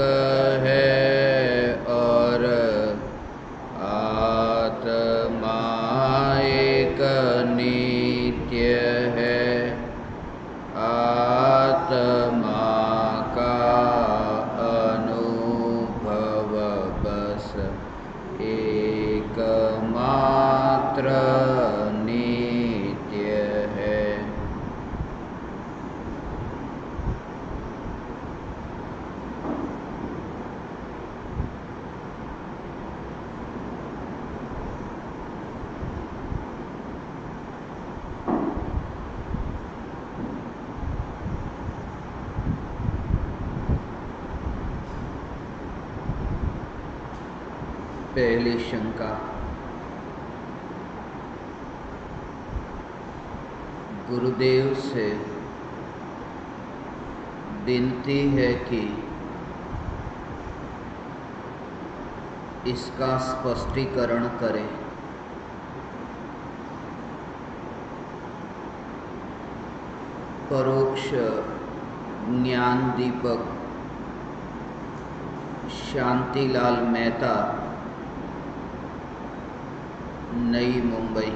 है और आत्मा एक नित्य है। आत्मा का अनुभव बस एकमात्र नित्य है। पहली शंका, गुरुदेव से विनती है कि इसका स्पष्टीकरण करें। परोक्ष ज्ञान दीपक शांतिलाल मेहता, नई मुंबई।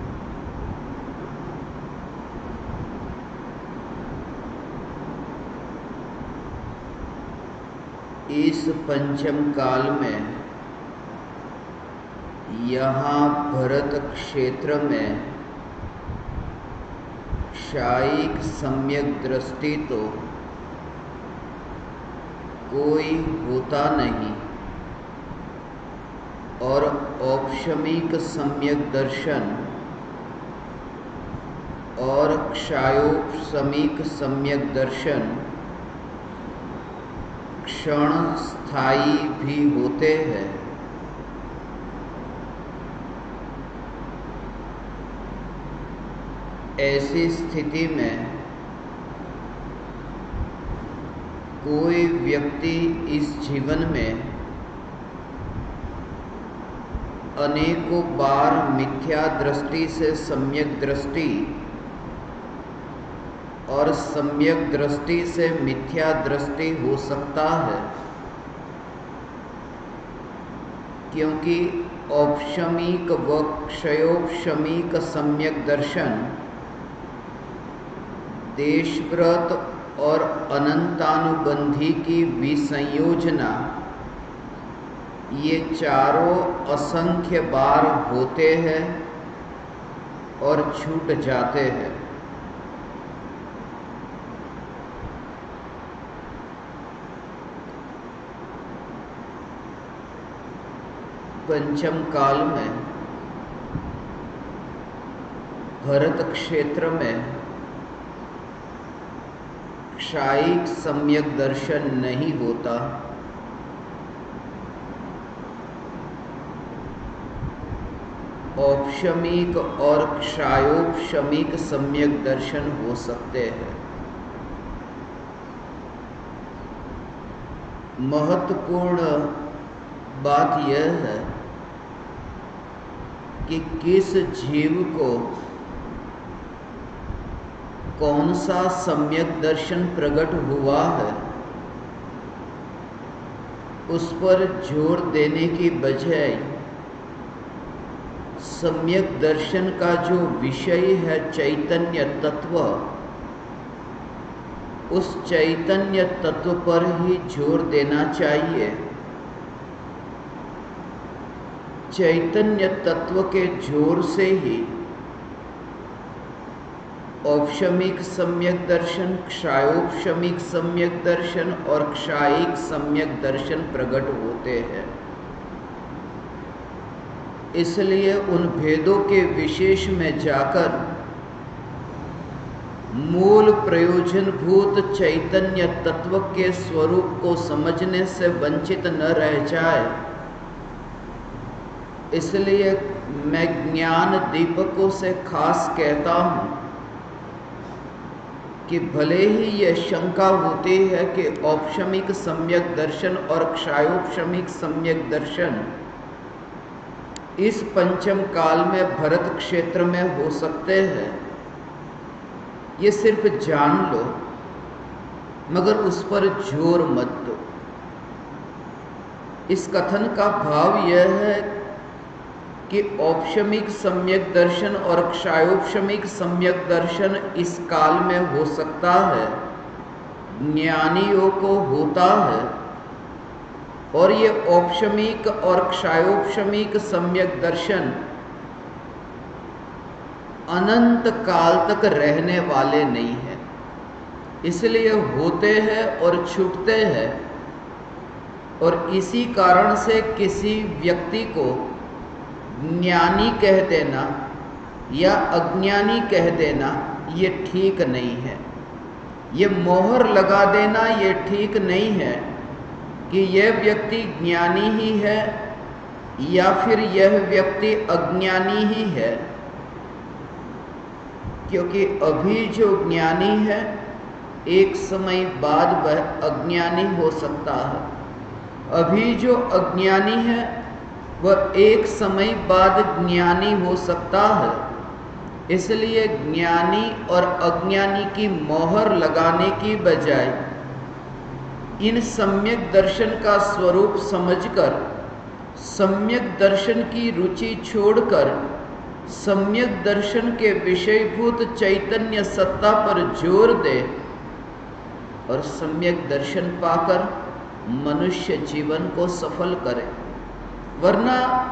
इस पंचम काल में यहाँ भरत क्षेत्र में शायिक सम्यक दृष्टि तो कोई होता नहीं और औपशमिक सम्यक दर्शन और क्षायोपशमिक सम्यक दर्शन क्षण स्थायी भी होते हैं। ऐसी स्थिति में कोई व्यक्ति इस जीवन में अनेकों बार मिथ्या दृष्टि से सम्यक दृष्टि और सम्यक दृष्टि से मिथ्या दृष्टि हो सकता है, क्योंकि औपशमिक व क्षयोपशमिक सम्यक दर्शन देशव्रत और अनंतानुबंधी की विसंयोजना ये चारों असंख्य बार होते हैं और छूट जाते हैं। पंचम काल में भरत क्षेत्र में क्षायिक सम्यक दर्शन नहीं होता। औपशमिक और क्षायोपशमिक सम्यक दर्शन हो सकते हैं। महत्वपूर्ण बात यह है कि किस जीव को कौन सा सम्यक दर्शन प्रकट हुआ है, उस पर जोर देने की बजाय सम्यक दर्शन का जो विषय है चैतन्य तत्व, उस चैतन्य तत्व पर ही जोर देना चाहिए। चैतन्य तत्व के जोर से ही औपशमिक सम्यक दर्शन, क्षायोपशमिक सम्यक दर्शन और क्षायिक सम्यक दर्शन प्रकट होते हैं। इसलिए उन भेदों के विशेष में जाकर मूल प्रयोजनभूत चैतन्य तत्व के स्वरूप को समझने से वंचित न रह जाए, इसलिए मैं ज्ञान दीपकों से खास कहता हूँ कि भले ही यह शंका होती है कि औपशमिक सम्यक दर्शन और क्षायोपशमिक सम्यक दर्शन इस पंचम काल में भरत क्षेत्र में हो सकते हैं, ये सिर्फ जान लो, मगर उस पर जोर मत दो। इस कथन का भाव यह है कि औपशमिक सम्यक दर्शन और क्षायोपशमिक सम्यक दर्शन इस काल में हो सकता है, ज्ञानियों को होता है, और ये औपशमिक और क्षायोपशमिक सम्यक दर्शन अनंत काल तक रहने वाले नहीं हैं, इसलिए होते हैं और छूटते हैं। और इसी कारण से किसी व्यक्ति को ज्ञानी कह देना या अज्ञानी कह देना ये ठीक नहीं है। ये मोहर लगा देना ये ठीक नहीं है कि यह व्यक्ति ज्ञानी ही है या फिर यह व्यक्ति अज्ञानी ही है, क्योंकि अभी जो ज्ञानी है एक समय बाद वह अज्ञानी हो सकता है, अभी जो अज्ञानी है वह एक समय बाद ज्ञानी हो सकता है। इसलिए ज्ञानी और अज्ञानी की मोहर लगाने की बजाय इन सम्यक दर्शन का स्वरूप समझकर, सम्यक दर्शन की रुचि छोड़कर सम्यक दर्शन के विषयभूत चैतन्य सत्ता पर जोर दे और सम्यक दर्शन पाकर मनुष्य जीवन को सफल करे। वरना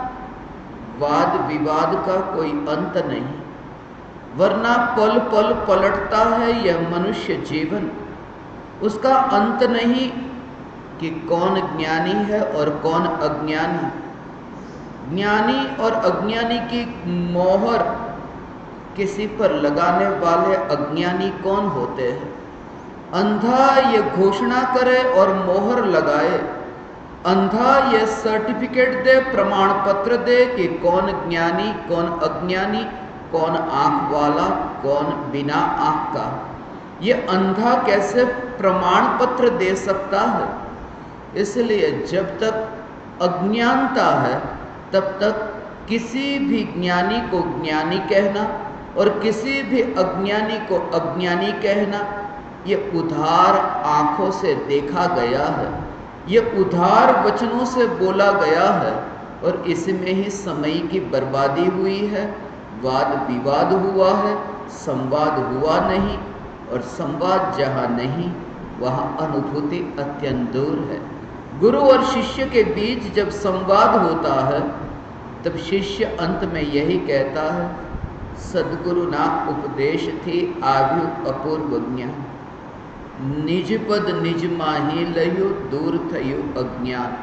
वाद विवाद का कोई अंत नहीं, वरना पल पल पलटता है यह मनुष्य जीवन। उसका अंत नहीं कि कौन ज्ञानी है और कौन अज्ञानी। ज्ञानी और अज्ञानी की मोहर किसी पर लगाने वाले अज्ञानी कौन होते हैं? अंधा ये घोषणा करे और मोहर लगाए, अंधा ये सर्टिफिकेट दे, प्रमाण पत्र दे कि कौन ज्ञानी कौन अज्ञानी, कौन आंख वाला कौन बिना आंख का। ये अंधा कैसे प्रमाण पत्र दे सकता है? इसलिए जब तक अज्ञानता है तब तक किसी भी ज्ञानी को ज्ञानी कहना और किसी भी अज्ञानी को अज्ञानी कहना ये उधार आंखों से देखा गया है, ये उधार वचनों से बोला गया है और इसमें ही समय की बर्बादी हुई है। वाद विवाद हुआ है, संवाद हुआ नहीं, और संवाद जहाँ नहीं वहाँ अनुभूति अत्यंत दूर है। गुरु और शिष्य के बीच जब संवाद होता है तब शिष्य अंत में यही कहता है, सद्गुरु ना उपदेश थी आभ्यु अपूर्व ज्ञान, निज पद निज माही लयो दूर थयो अज्ञान।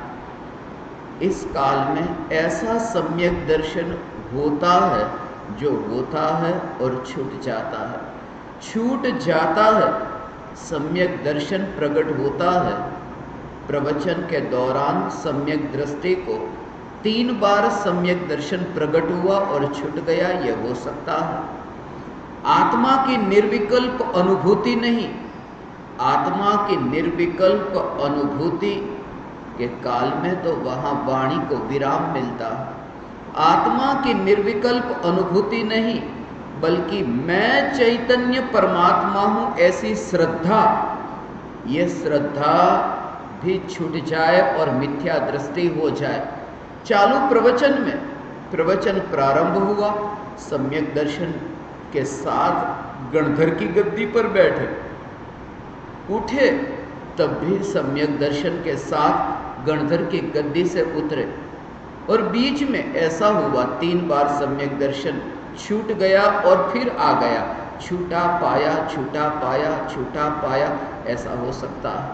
इस काल में ऐसा सम्यक दर्शन होता है जो होता है और छूट जाता है, छूट जाता है। सम्यक दर्शन प्रकट होता है। प्रवचन के दौरान सम्यक दृष्टि को 3 बार सम्यक दर्शन प्रकट हुआ और छूट गया, यह हो सकता है। आत्मा की निर्विकल्प अनुभूति नहीं, आत्मा की निर्विकल्प अनुभूति के काल में तो वहां वाणी को विराम मिलता है। आत्मा की निर्विकल्प अनुभूति नहीं, बल्कि मैं चैतन्य परमात्मा हूं ऐसी श्रद्धा, ये श्रद्धा भी छूट जाए और मिथ्या दृष्टि हो जाए। चालू प्रवचन में प्रवचन प्रारंभ हुआ, सम्यक दर्शन के साथ गणधर की गद्दी पर बैठे, उठे तब भी सम्यक दर्शन के साथ गणधर की गद्दी से उतरे, और बीच में ऐसा हुआ 3 बार सम्यक दर्शन छूट गया और फिर आ गया, छूटा पाया छूटा पाया छूटा पाया, ऐसा हो सकता है।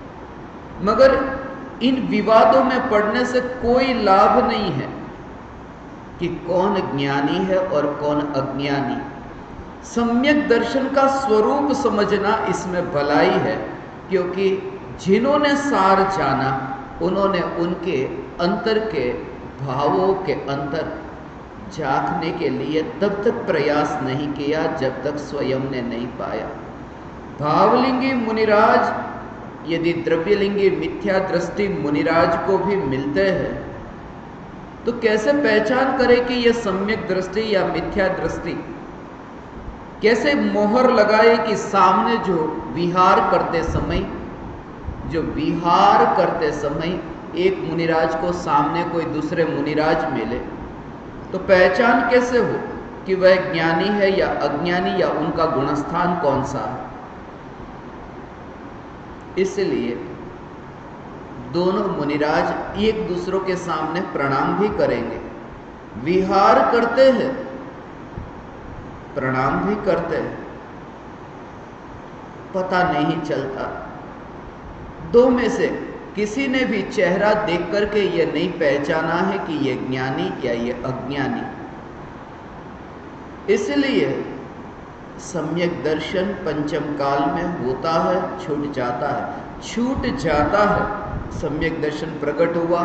मगर इन विवादों में पड़ने से कोई लाभ नहीं है कि कौन ज्ञानी है और कौन अज्ञानी। सम्यक दर्शन का स्वरूप समझना इसमें भलाई है, क्योंकि जिन्होंने सार जाना उन्होंने उनके अंतर के भावों के अंतर झांकने के लिए तब तक प्रयास नहीं किया जब तक स्वयं ने नहीं पाया। भावलिंगी मुनिराज यदि द्रव्यलिंगी मिथ्या दृष्टि मुनिराज को भी मिलते हैं तो कैसे पहचान करें कि यह सम्यक दृष्टि या मिथ्या दृष्टि? कैसे मोहर लगाए कि सामने जो विहार करते समय एक मुनिराज को सामने कोई दूसरे मुनिराज मिले तो पहचान कैसे हो कि वह ज्ञानी है या अज्ञानी, या उनका गुणस्थान कौन सा है। इसलिए दोनों मुनिराज एक दूसरों के सामने प्रणाम भी करेंगे, विहार करते हैं, प्रणाम भी करते हैं, पता नहीं चलता। दो में से किसी ने भी चेहरा देख करके ये नहीं पहचाना है कि ये ज्ञानी या ये अज्ञानी। इसलिए सम्यक दर्शन पंचम काल में होता है, छूट जाता है, छूट जाता है। सम्यक दर्शन प्रकट हुआ,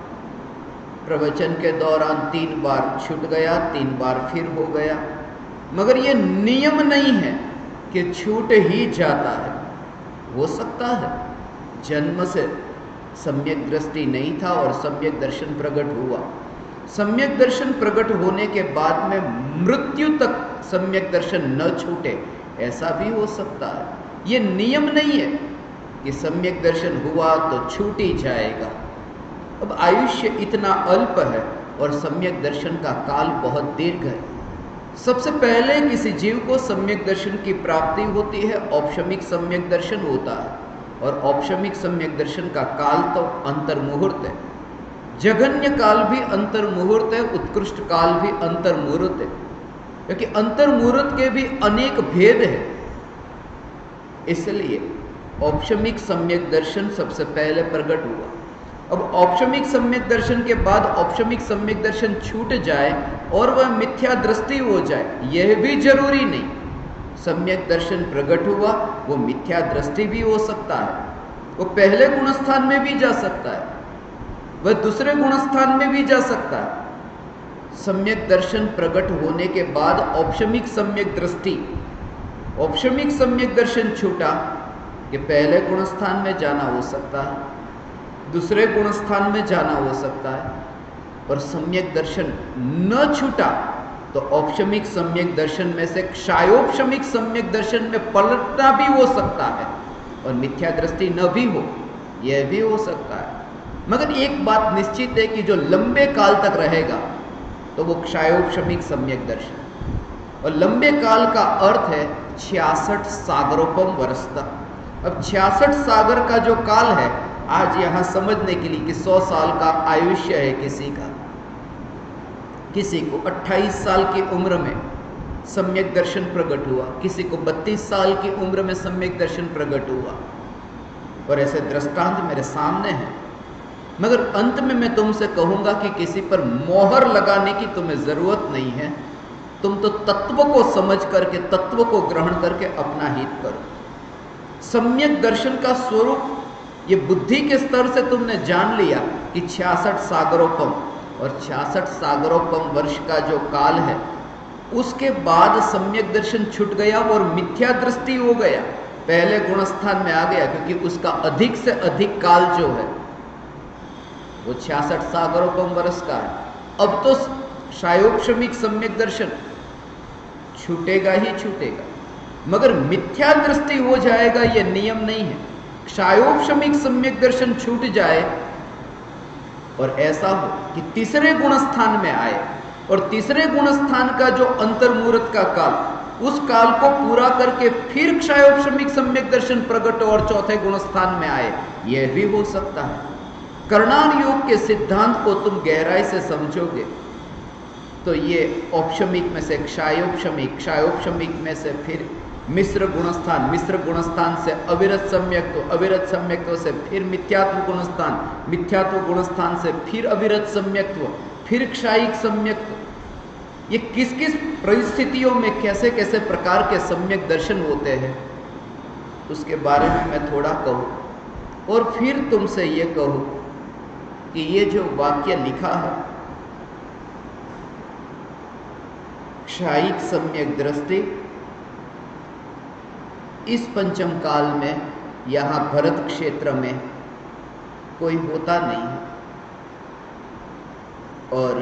प्रवचन के दौरान 3 बार छूट गया, 3 बार फिर हो गया, मगर ये नियम नहीं है कि छूट ही जाता है। हो सकता है जन्म से सम्यक दृष्टि नहीं था और सम्यक दर्शन प्रकट हुआ, सम्यक दर्शन प्रकट होने के बाद में मृत्यु तक सम्यक दर्शन न छूटे, ऐसा भी हो सकता है। ये नियम नहीं है कि सम्यक दर्शन हुआ तो छूट ही जाएगा। अब आयुष्य इतना अल्प है और सम्यक दर्शन का काल बहुत दीर्घ है। सबसे पहले किसी जीव को सम्यक दर्शन की प्राप्ति होती है, औपशमिक सम्यक दर्शन होता है, और औपशमिक सम्यक दर्शन का काल तो अंतर्मुहूर्त है। जघन्य काल भी अंतर्मुहूर्त है, उत्कृष्ट काल भी अंतर्मुहूर्त है, क्योंकि अंतर्मुहूर्त के भी अनेक भेद हैं। इसलिए औपशमिक सम्यक दर्शन सबसे पहले प्रकट हुआ। अब औपशमिक सम्यक दर्शन के बाद औपशमिक सम्यक दर्शन छूट जाए और वह मिथ्या दृष्टि हो जाए, यह भी जरूरी नहीं। सम्यक दर्शन प्रकट हुआ, वो मिथ्या दृष्टि भी हो सकता है, वो पहले गुणस्थान में भी जा सकता है, वह दूसरे गुणस्थान में भी जा सकता है। सम्यक दर्शन प्रकट होने के बाद औपशमिक सम्यक दृष्टि, औपशमिक सम्यक दर्शन छूटा कि पहले गुणस्थान में जाना हो सकता है, दूसरे गुणस्थान में जाना हो सकता है, और सम्यक दर्शन न छूटा तो औपशमिक सम्यक दर्शन में से क्षायोपशमिक सम्यक दर्शन में पलटना भी हो सकता है और मिथ्या दृष्टि न भी हो, यह भी हो सकता है। मगर एक बात निश्चित है कि जो लंबे काल तक रहेगा तो वो क्षायोपशमिक सम्यक दर्शन, और लंबे काल का अर्थ है 66 सागरोपम वर्ष तक। अब 66 सागर का जो काल है, आज यहां समझने के लिए कि 100 साल का आयुष्य है किसी का, किसी को 28 साल की उम्र में सम्यक दर्शन प्रकट हुआ, किसी को 32 साल की उम्र में सम्यक दर्शन प्रकट हुआ, और ऐसे दृष्टांत मेरे सामने हैं। मगर अंत में मैं तुमसे कहूंगा कि किसी पर मोहर लगाने की तुम्हें जरूरत नहीं है, तुम तो तत्व को समझ करके, तत्व को ग्रहण करके अपना हित करो। सम्यक दर्शन का स्वरूप ये बुद्धि के स्तर से तुमने जान लिया कि 66 सागरोपम, और 66 सागरोपम वर्ष का जो काल है, उसके बाद सम्यक दर्शन छूट गया और मिथ्या दृष्टि हो गया, पहले गुणस्थान में आ गया, क्योंकि उसका अधिक से अधिक काल जो है वो 66 सागरोपम वर्ष का है। अब तो क्षायोपशमिक सम्यक दर्शन छूटेगा ही छूटेगा, मगर मिथ्या दृष्टि हो जाएगा, यह नियम नहीं है। क्षायोपशमिक सम्यक दर्शन छूट जाए और ऐसा हो कि तीसरे गुणस्थान में आए, और तीसरे गुणस्थान का जो अंतर्मुहूर्त का काल, उस काल को पूरा करके फिर क्षायोपशमिक सम्यक दर्शन प्रकट और चौथे गुणस्थान में आए, यह भी हो सकता है। कर्णान योग के सिद्धांत को तुम गहराई से समझोगे तो ये औपशमिक में से क्षायोपशमिक, क्षायोपशमिक में से फिर मिश्र गुणस्थान, मिश्र गुणस्थान से अविरत सम्यक्त्व, अविरत सम्यक्त्व से फिर मिथ्यात्व गुणस्थान, मिथ्यात्व गुणस्थान से फिर अविरत सम्यक्त्व, फिर क्षायिक सम्यक्त्व। ये किस किस परिस्थितियों में कैसे कैसे प्रकार के सम्यक दर्शन होते हैं, उसके बारे में मैं थोड़ा कहूँ, और फिर तुमसे ये कहूँ कि ये जो वाक्य लिखा है, क्षायिक सम्यक दृष्टि इस पंचम काल में यहाँ भरत क्षेत्र में कोई होता नहीं है, और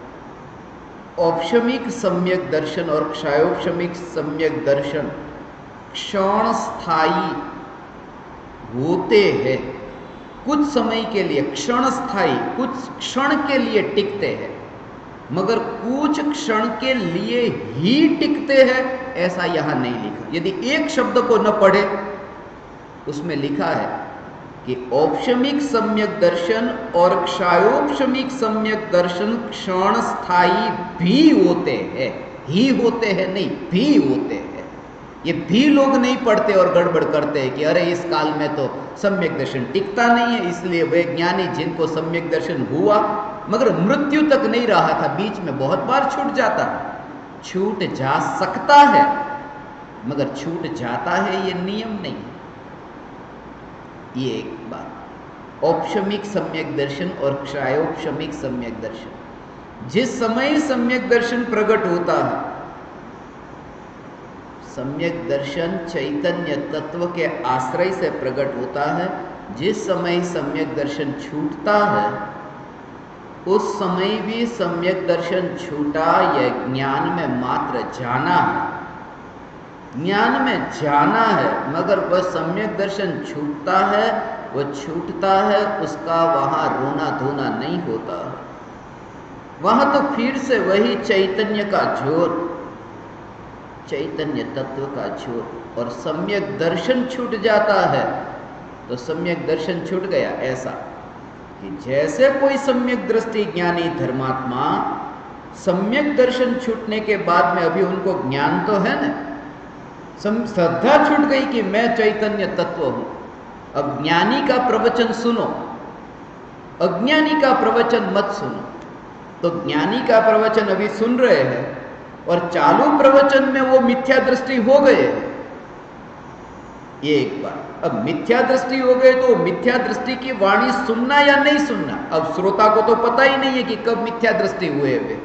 औपशमिक सम्यक दर्शन और क्षायोपशमिक सम्यक दर्शन क्षण स्थायी होते हैं, कुछ समय के लिए, क्षण स्थायी, कुछ क्षण के लिए टिकते हैं, मगर कुछ क्षण के लिए ही टिकते हैं, ऐसा यहां नहीं लिखा। यदि एक शब्द को न पढ़े, उसमें लिखा है कि औपशमिक सम्यक दर्शन और क्षायोपशमिक सम्यक दर्शन क्षण स्थायी भी होते हैं। ही होते हैं नहीं, भी होते हैं। ये भी लोग नहीं पढ़ते और गड़बड़ करते हैं कि अरे इस काल में तो सम्यक दर्शन टिकता नहीं है, इसलिए वे ज्ञानी जिनको सम्यक दर्शन हुआ मगर मृत्यु तक नहीं रहा था, बीच में बहुत बार छूट जाता है। छूट जा सकता है मगर छूट जाता है ये नियम नहीं। ये एक बात। औपशमिक सम्यक दर्शन और क्षायोपशमिक सम्यक दर्शन, जिस समय सम्यक दर्शन प्रकट होता है, सम्यक दर्शन चैतन्य तत्व के आश्रय से प्रकट होता है। जिस समय सम्यक दर्शन छूटता है, उस समय भी सम्यक दर्शन छूटा, यह ज्ञान में मात्र जाना है, ज्ञान में जाना है, मगर वह सम्यक दर्शन छूटता है, वह छूटता है, उसका वहां रोना धोना नहीं होता। वहां तो फिर से वही चैतन्य का जोर, चैतन्य तत्व का जोर। और सम्यक दर्शन छूट जाता है तो सम्यक दर्शन छूट गया, ऐसा कि जैसे कोई सम्यक दृष्टि ज्ञानी धर्मात्मा सम्यक दर्शन छूटने के बाद में अभी उनको ज्ञान तो है ना, श्रद्धा छूट गई कि मैं चैतन्य तत्व हूं। अब ज्ञानी का प्रवचन सुनो, अज्ञानी का प्रवचन मत सुनो। तो ज्ञानी का प्रवचन अभी सुन रहे हैं और चालू प्रवचन में वो मिथ्या दृष्टि हो गए, ये एक बात। अब मिथ्या दृष्टि हो गए तो मिथ्या दृष्टि की वाणी सुनना या नहीं सुनना, अब श्रोता को तो पता ही नहीं है कि कब मिथ्या दृष्टि हुए वे,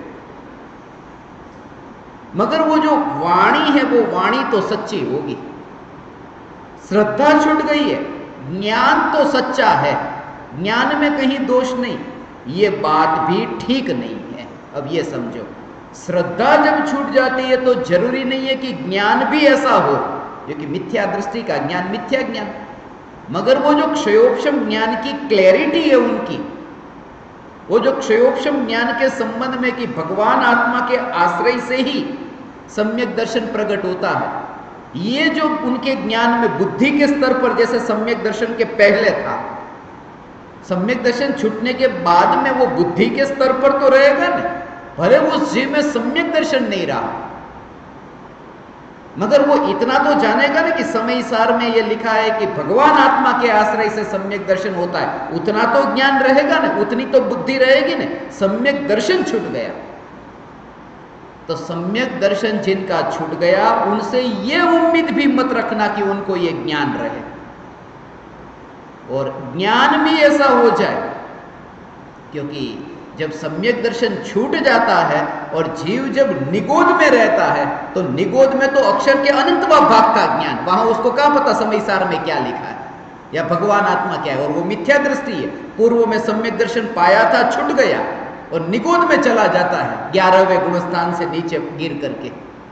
मगर वो जो वाणी है वो वाणी तो सच्ची होगी। श्रद्धा छूट गई है, ज्ञान तो सच्चा है, ज्ञान में कहीं दोष नहीं, ये बात भी ठीक नहीं है। अब ये समझो, श्रद्धा जब छूट जाती है तो जरूरी नहीं है कि ज्ञान भी ऐसा हो, क्योंकि मिथ्या दृष्टि का ज्ञान मिथ्या ज्ञान, मगर वो जो क्षयोपशम ज्ञान की क्लैरिटी है उनकी, वो जो क्षयोपशम ज्ञान के संबंध में कि भगवान आत्मा के आश्रय से ही सम्यक दर्शन प्रकट होता है, ये जो उनके ज्ञान में बुद्धि के स्तर पर जैसे सम्यक दर्शन के पहले था, सम्यक दर्शन छूटने के बाद में वो बुद्धि के स्तर पर तो रहेगा ना, भले वो जीव में सम्यक दर्शन नहीं रहा, मगर वो इतना तो जानेगा ना कि समय सार में ये लिखा है कि भगवान आत्मा के आश्रय से सम्यक दर्शन होता है, उतना तो ज्ञान रहेगा ना, उतनी तो बुद्धि रहेगी ना। सम्यक दर्शन छूट गया तो सम्यक दर्शन जिनका छूट गया उनसे ये उम्मीद भी मत रखना कि उनको ये ज्ञान रहे, और ज्ञान भी ऐसा हो जाए, क्योंकि जब सम्यक दर्शन छूट जाता है और जीव जब निगोद में रहता है तो निगोद में तो अक्षर के अनंतवा भाग का ज्ञान, वहां उसको क्या पता समय सार में क्या लिखा है या भगवान आत्मा क्या है, और वो मिथ्या दृष्टि है। पूर्व में सम्यक दर्शन पाया था, छूट गया और निगोद में चला जाता है 11वें गुणस्थान से नीचे गिर करके।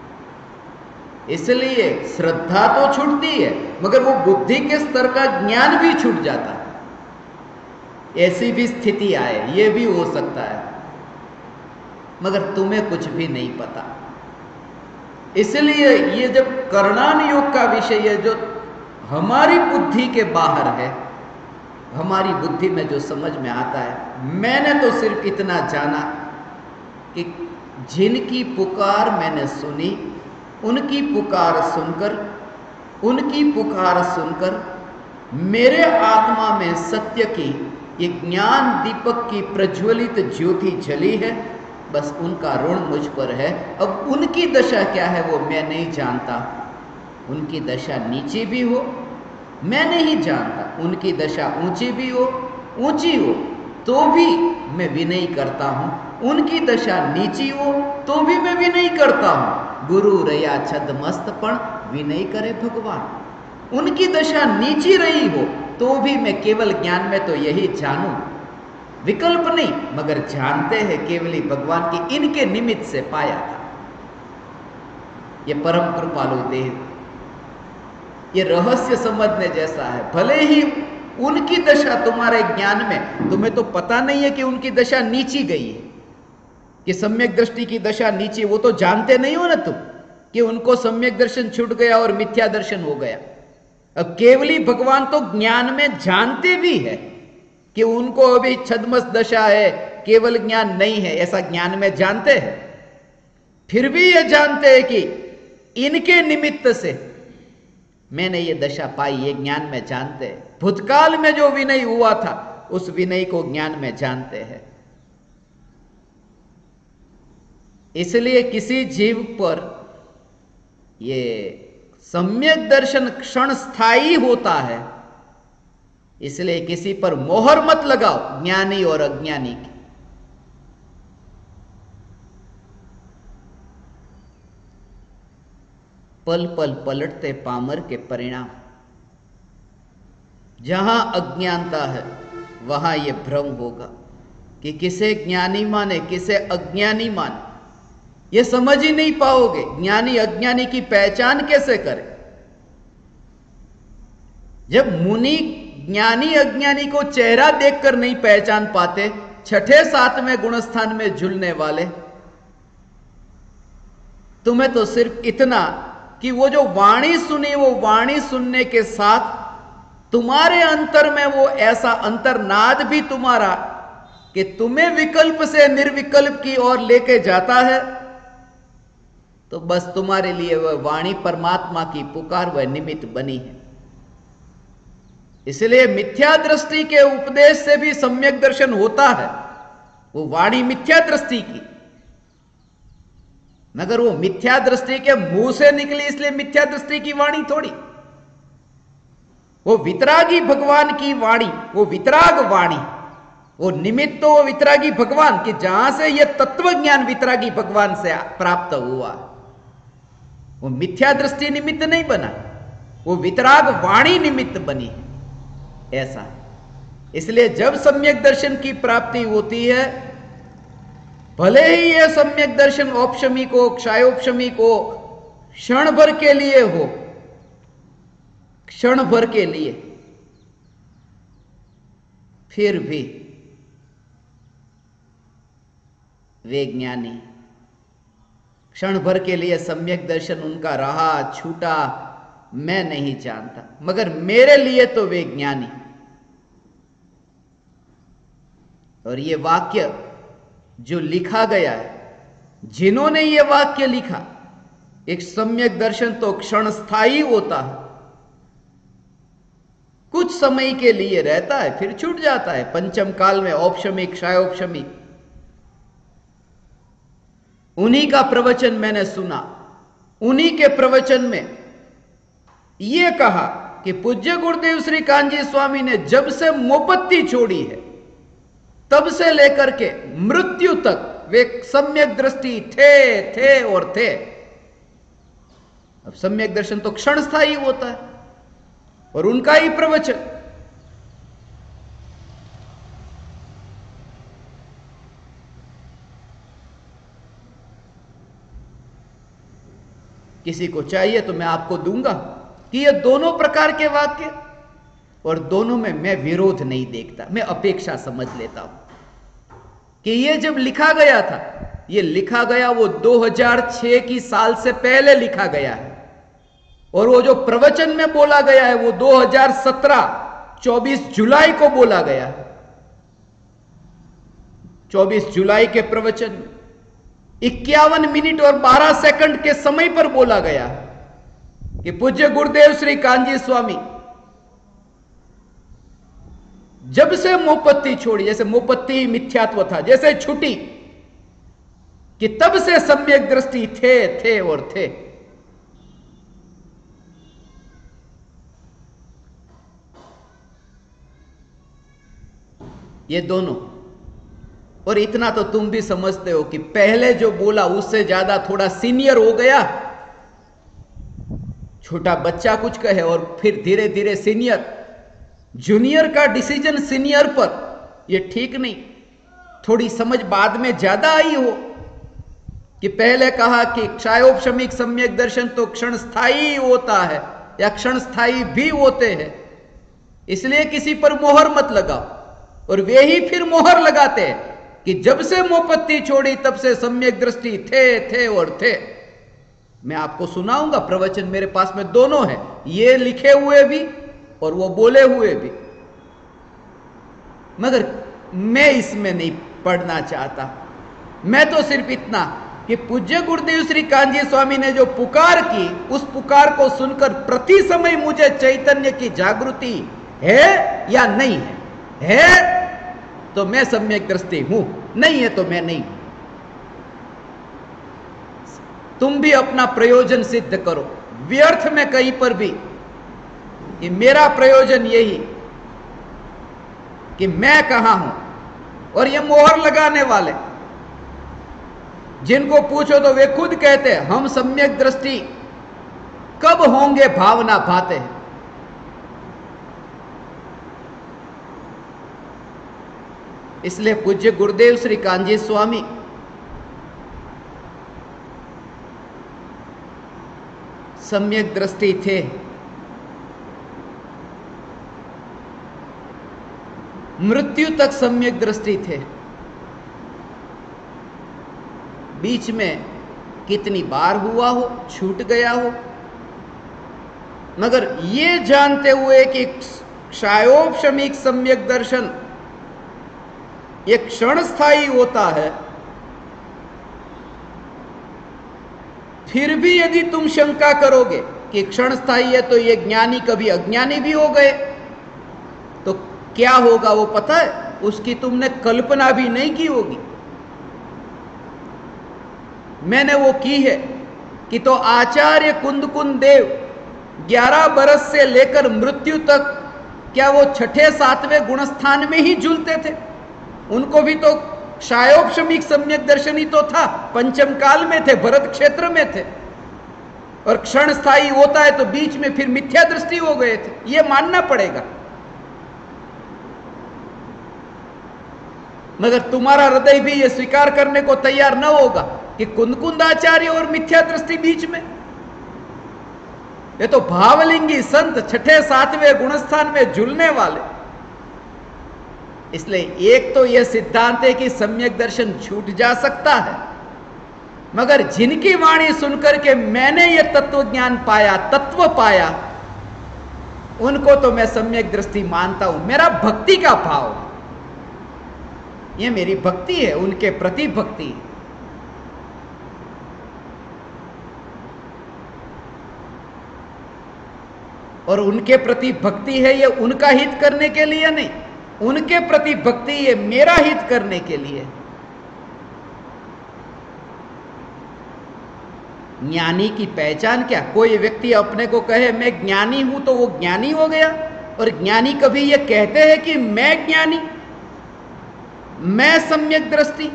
इसलिए श्रद्धा तो छूटती है मगर वो बुद्धि के स्तर का ज्ञान भी छूट जाता है। ऐसी भी स्थिति आए, ये भी हो सकता है, मगर तुम्हें कुछ भी नहीं पता। इसलिए ये जब कर्णान योग का विषय है जो हमारी बुद्धि के बाहर है, हमारी बुद्धि में जो समझ में आता है, मैंने तो सिर्फ इतना जाना कि जिनकी पुकार मैंने सुनी, उनकी पुकार सुनकर मेरे आत्मा में सत्य की ये ज्ञान दीपक की प्रज्वलित ज्योति जली है, बस उनका ऋण मुझ पर है। अब उनकी दशा क्या है वो मैं नहीं जानता, उनकी दशा नीची भी हो मैं नहीं जानता, उनकी दशा ऊंची भी हो ऊंची हो तो भी मैं विनय करता हूं, उनकी दशा नीची हो तो भी मैं विनय करता हूं। गुरु रया छदमस्तपण विनय करे भगवान। उनकी दशा नीची रही हो तो भी मैं केवल ज्ञान में तो यही जानूं, विकल्प नहीं, मगर जानते हैं केवली भगवान की इनके निमित्त से पाया था। ये परम कृपालु देव, ये रहस्य समझने जैसा है। भले ही उनकी दशा तुम्हारे ज्ञान में, तुम्हें तो पता नहीं है कि उनकी दशा नीची गई है, कि सम्यक दृष्टि की दशा नीची, वो तो जानते नहीं हो ना तुम कि उनको सम्यक दर्शन छूट गया और मिथ्या दर्शन हो गया। अब केवली भगवान तो ज्ञान में जानते भी है कि उनको अभी छद्मस दशा है, केवल ज्ञान नहीं है, ऐसा ज्ञान में जानते हैं। फिर भी ये जानते हैं कि इनके निमित्त से मैंने ये दशा पाई, ये ज्ञान में जानते हैं। भूतकाल में जो विनय हुआ था उस विनय को ज्ञान में जानते हैं। इसलिए किसी जीव पर ये सम्यक दर्शन क्षण स्थायी होता है, इसलिए किसी पर मोहर मत लगाओ ज्ञानी और अज्ञानी की। पल पल पलटते पामर के परिणाम। जहां अज्ञानता है वहां यह भ्रम होगा कि किसे ज्ञानी माने किसे अज्ञानी माने, ये समझ ही नहीं पाओगे। ज्ञानी अज्ञानी की पहचान कैसे करे? जब मुनि ज्ञानी अज्ञानी को चेहरा देखकर नहीं पहचान पाते, छठे सातवें गुणस्थान में झूलने वाले, तुम्हें तो सिर्फ इतना कि वो जो वाणी सुनी, वो वाणी सुनने के साथ तुम्हारे अंतर में वो ऐसा अंतर्नाद भी तुम्हारा कि तुम्हें विकल्प से निर्विकल्प की ओर लेके जाता है, तो बस तुम्हारे लिए वह वाणी परमात्मा की पुकार वह निमित्त बनी है। इसलिए मिथ्या दृष्टि के उपदेश से भी सम्यक दर्शन होता है। वो वाणी मिथ्या दृष्टि की, मगर वो मिथ्या दृष्टि के मुंह से निकली इसलिए मिथ्या दृष्टि की वाणी थोड़ी। वो वितरागी भगवान की वाणी, वो वितराग वाणी, वो निमित्त तो वो वितरागी भगवान कि जहां से ये तत्व ज्ञान वितरागी भगवान से प्राप्त हुआ, वो मिथ्या दृष्टि निमित्त नहीं बना, वो वितराग वाणी निमित्त बनी है। ऐसा इसलिए जब सम्यक दर्शन की प्राप्ति होती है, भले ही यह सम्यक दर्शन औपशमिको क्षायोपशमिको क्षण भर के लिए हो, क्षण भर के लिए, फिर भी वे ज्ञानी। क्षण भर के लिए सम्यक दर्शन उनका रहा छूटा मैं नहीं जानता, मगर मेरे लिए तो वे ज्ञानी। और ये वाक्य जो लिखा गया है, जिन्होंने ये वाक्य लिखा, एक सम्यक दर्शन तो क्षण स्थायी होता है, कुछ समय के लिए रहता है फिर छूट जाता है। पंचम काल में औपशमिक क्षायोपशमिक, उन्हीं का प्रवचन मैंने सुना। उन्हीं के प्रवचन में यह कहा कि पूज्य गुरुदेव श्री कांजी स्वामी ने जब से मोमबत्ती छोड़ी है तब से लेकर के मृत्यु तक वे सम्यक दृष्टि थे और थे। अब सम्यक दर्शन तो क्षण स्थायी होता है और उनका ही प्रवचन। किसी को चाहिए तो मैं आपको दूंगा कि ये दोनों प्रकार के वाक्य, और दोनों में मैं विरोध नहीं देखता, मैं अपेक्षा समझ लेता हूं कि ये जब लिखा गया था, ये लिखा गया वो 2006 की साल से पहले लिखा गया है, और वो जो प्रवचन में बोला गया है वो 2017 24 जुलाई को बोला गया है। 24 जुलाई के प्रवचन में 51 मिनट और 12 सेकंड के समय पर बोला गया कि पूज्य गुरुदेव श्री कांजी स्वामी जब से मोमबत्ती छोड़ी, जैसे मोमबत्ती ही मिथ्यात्व था, जैसे छुटी कि तब से सम्यक दृष्टि थे और थे। ये दोनों, और इतना तो तुम भी समझते हो कि पहले जो बोला उससे ज्यादा थोड़ा सीनियर हो गया। छोटा बच्चा कुछ कहे और फिर धीरे धीरे सीनियर, जूनियर का डिसीजन सीनियर पर, यह ठीक नहीं। थोड़ी समझ बाद में ज्यादा आई हो कि पहले कहा कि क्षायोपशमिक सम्यक दर्शन तो क्षण स्थायी होता है या क्षण स्थायी भी होते हैं, इसलिए किसी पर मोहर मत लगाओ। और वे ही फिर मोहर लगाते हैं कि जब से मोपत्ती छोड़ी तब से सम्यक दृष्टि थे और थे। मैं आपको सुनाऊंगा प्रवचन, मेरे पास में दोनों है, ये लिखे हुए भी और वो बोले हुए भी, मगर मैं इसमें नहीं पढ़ना चाहता। मैं तो सिर्फ इतना कि पूज्य गुरुदेव श्री कान्जी स्वामी ने जो पुकार की, उस पुकार को सुनकर प्रति समय मुझे चैतन्य की जागृति है या नहीं है तो मैं सम्यक दृष्टि हूं, नहीं है तो मैं नहीं। तुम भी अपना प्रयोजन सिद्ध करो, व्यर्थ में कहीं पर भी कि मेरा प्रयोजन यही कि मैं कहां हूं। और ये मोहर लगाने वाले जिनको पूछो तो वे खुद कहते हैं हम सम्यक दृष्टि कब होंगे, भावना भाते हैं। इसलिए पूज्य गुरुदेव श्री कान्जी स्वामी सम्यक दृष्टि थे। मृत्यु तक सम्यक दृष्टि थे। बीच में कितनी बार हुआ हो, छूट गया हो, मगर ये जानते हुए कि क्षयोपशमिक सम्यक दर्शन एक क्षण स्थायी होता है, फिर भी यदि तुम शंका करोगे कि क्षण स्थायी है तो ये ज्ञानी कभी अज्ञानी भी हो गए, तो क्या होगा वो पता है? उसकी तुमने कल्पना भी नहीं की होगी। मैंने वो की है कि तो आचार्य कुंदकुंद देव 11 बरस से लेकर मृत्यु तक क्या वो छठे सातवें गुणस्थान में ही झूलते थे? उनको भी तो क्षयोपशमिक सम्यक दर्शन ही तो था, पंचम काल में थे, भरत क्षेत्र में थे। और क्षण स्थायी होता है तो बीच में फिर मिथ्या दृष्टि हो गए थे, ये मानना पड़ेगा। मगर तुम्हारा हृदय भी ये स्वीकार करने को तैयार न होगा कि कुंदकुंद आचार्य और मिथ्या दृष्टि बीच में। ये तो भावलिंगी संत छठे सातवें गुणस्थान में झूलने वाले। इसलिए एक तो यह सिद्धांत है कि सम्यक दर्शन छूट जा सकता है, मगर जिनकी वाणी सुनकर के मैंने यह तत्व ज्ञान पाया, तत्व पाया, उनको तो मैं सम्यक दृष्टि मानता हूं। मेरा भक्ति का भाव, यह मेरी भक्ति है, उनके प्रति भक्ति है। और उनके प्रति भक्ति है ये उनका हित करने के लिए नहीं, उनके प्रति भक्ति ये मेरा हित करने के लिए। ज्ञानी की पहचान क्या? कोई व्यक्ति अपने को कहे मैं ज्ञानी हूं तो वो ज्ञानी हो गया? और ज्ञानी कभी ये कहते हैं कि मैं ज्ञानी, मैं सम्यक दृष्टि?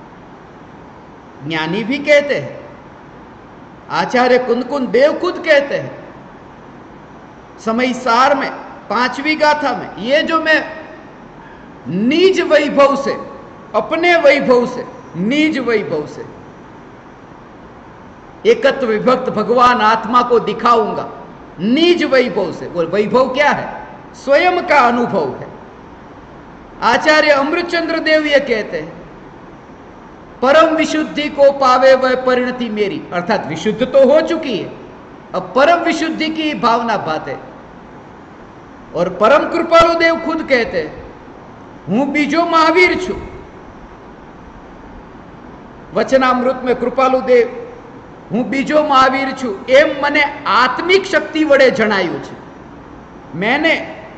ज्ञानी भी कहते हैं, आचार्य कुंदकुंद देव खुद कहते हैं समय सार में 5वीं गाथा में, ये जो मैं निज वैभव से, अपने वैभव से, निज वैभव से एकत्व विभक्त भगवान आत्मा को दिखाऊंगा, निज वैभव से। वो वैभव क्या है? स्वयं का अनुभव है। आचार्य अमृतचंद्र देव ये कहते हैं परम विशुद्धि को पावे वह परिणति मेरी, अर्थात विशुद्ध तो हो चुकी है, अब परम विशुद्धि की भावना बात है। और परम कृपालु देव खुद कहते हैं हूं बीजो महावीर छू। वचनामृत में कृपालु देव हूं बीजो महावीर छू एम मने आत्मिक शक्ति वडे जणायु छे। मैंने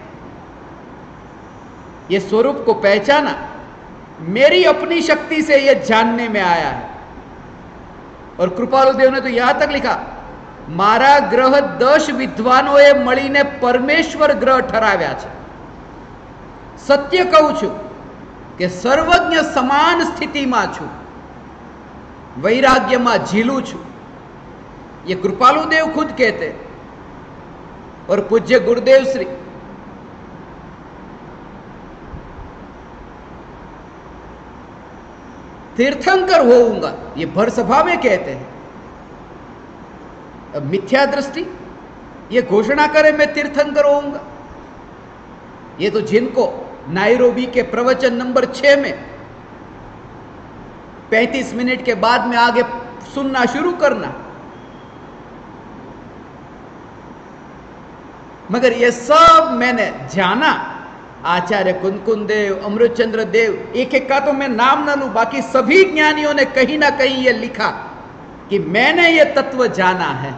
ये स्वरूप को पहचाना, मेरी अपनी शक्ति से यह जानने में आया है। और कृपालु देव ने तो यहां तक लिखा मारा ग्रह 10 विद्वानोए मळीने परमेश्वर ग्रह ठराव्या छे। सत्य कहूं छू कि सर्वज्ञ समान स्थिति में छू, वैराग्य में झीलू छू, ये कृपालु देव खुद कहते। और पूज्य गुरुदेव श्री तीर्थंकर होऊंगा, ये भर सभा में कहते हैं। अब मिथ्या दृष्टि ये घोषणा करे मैं तीर्थंकर होऊंगा, ये तो जिनको नायरोबी के प्रवचन नंबर 6 में 35 मिनट के बाद में आगे सुनना शुरू करना, मगर ये सब मैंने जाना। आचार्य कुंदकुंद देव, अमृतचंद्र देव, एक एक का तो मैं नाम ना लूं, बाकी सभी ज्ञानियों ने कहीं ना कहीं ये लिखा कि मैंने ये तत्व जाना है,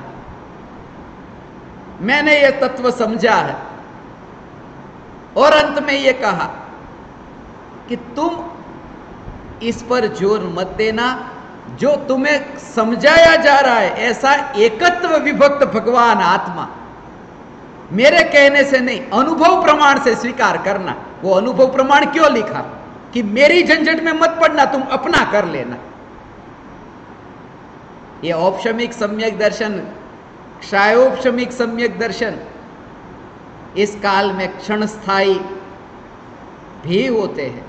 मैंने ये तत्व समझा है। और अंत में ये कहा कि तुम इस पर जोर मत देना, जो तुम्हें समझाया जा रहा है ऐसा एकत्व विभक्त भगवान आत्मा मेरे कहने से नहीं, अनुभव प्रमाण से स्वीकार करना। वो अनुभव प्रमाण क्यों लिखा कि मेरी झंझट में मत पड़ना, तुम अपना कर लेना। ये औपशमिक सम्यक दर्शन, क्षायोपशमिक सम्यक दर्शन इस काल में क्षणस्थायी भी होते हैं।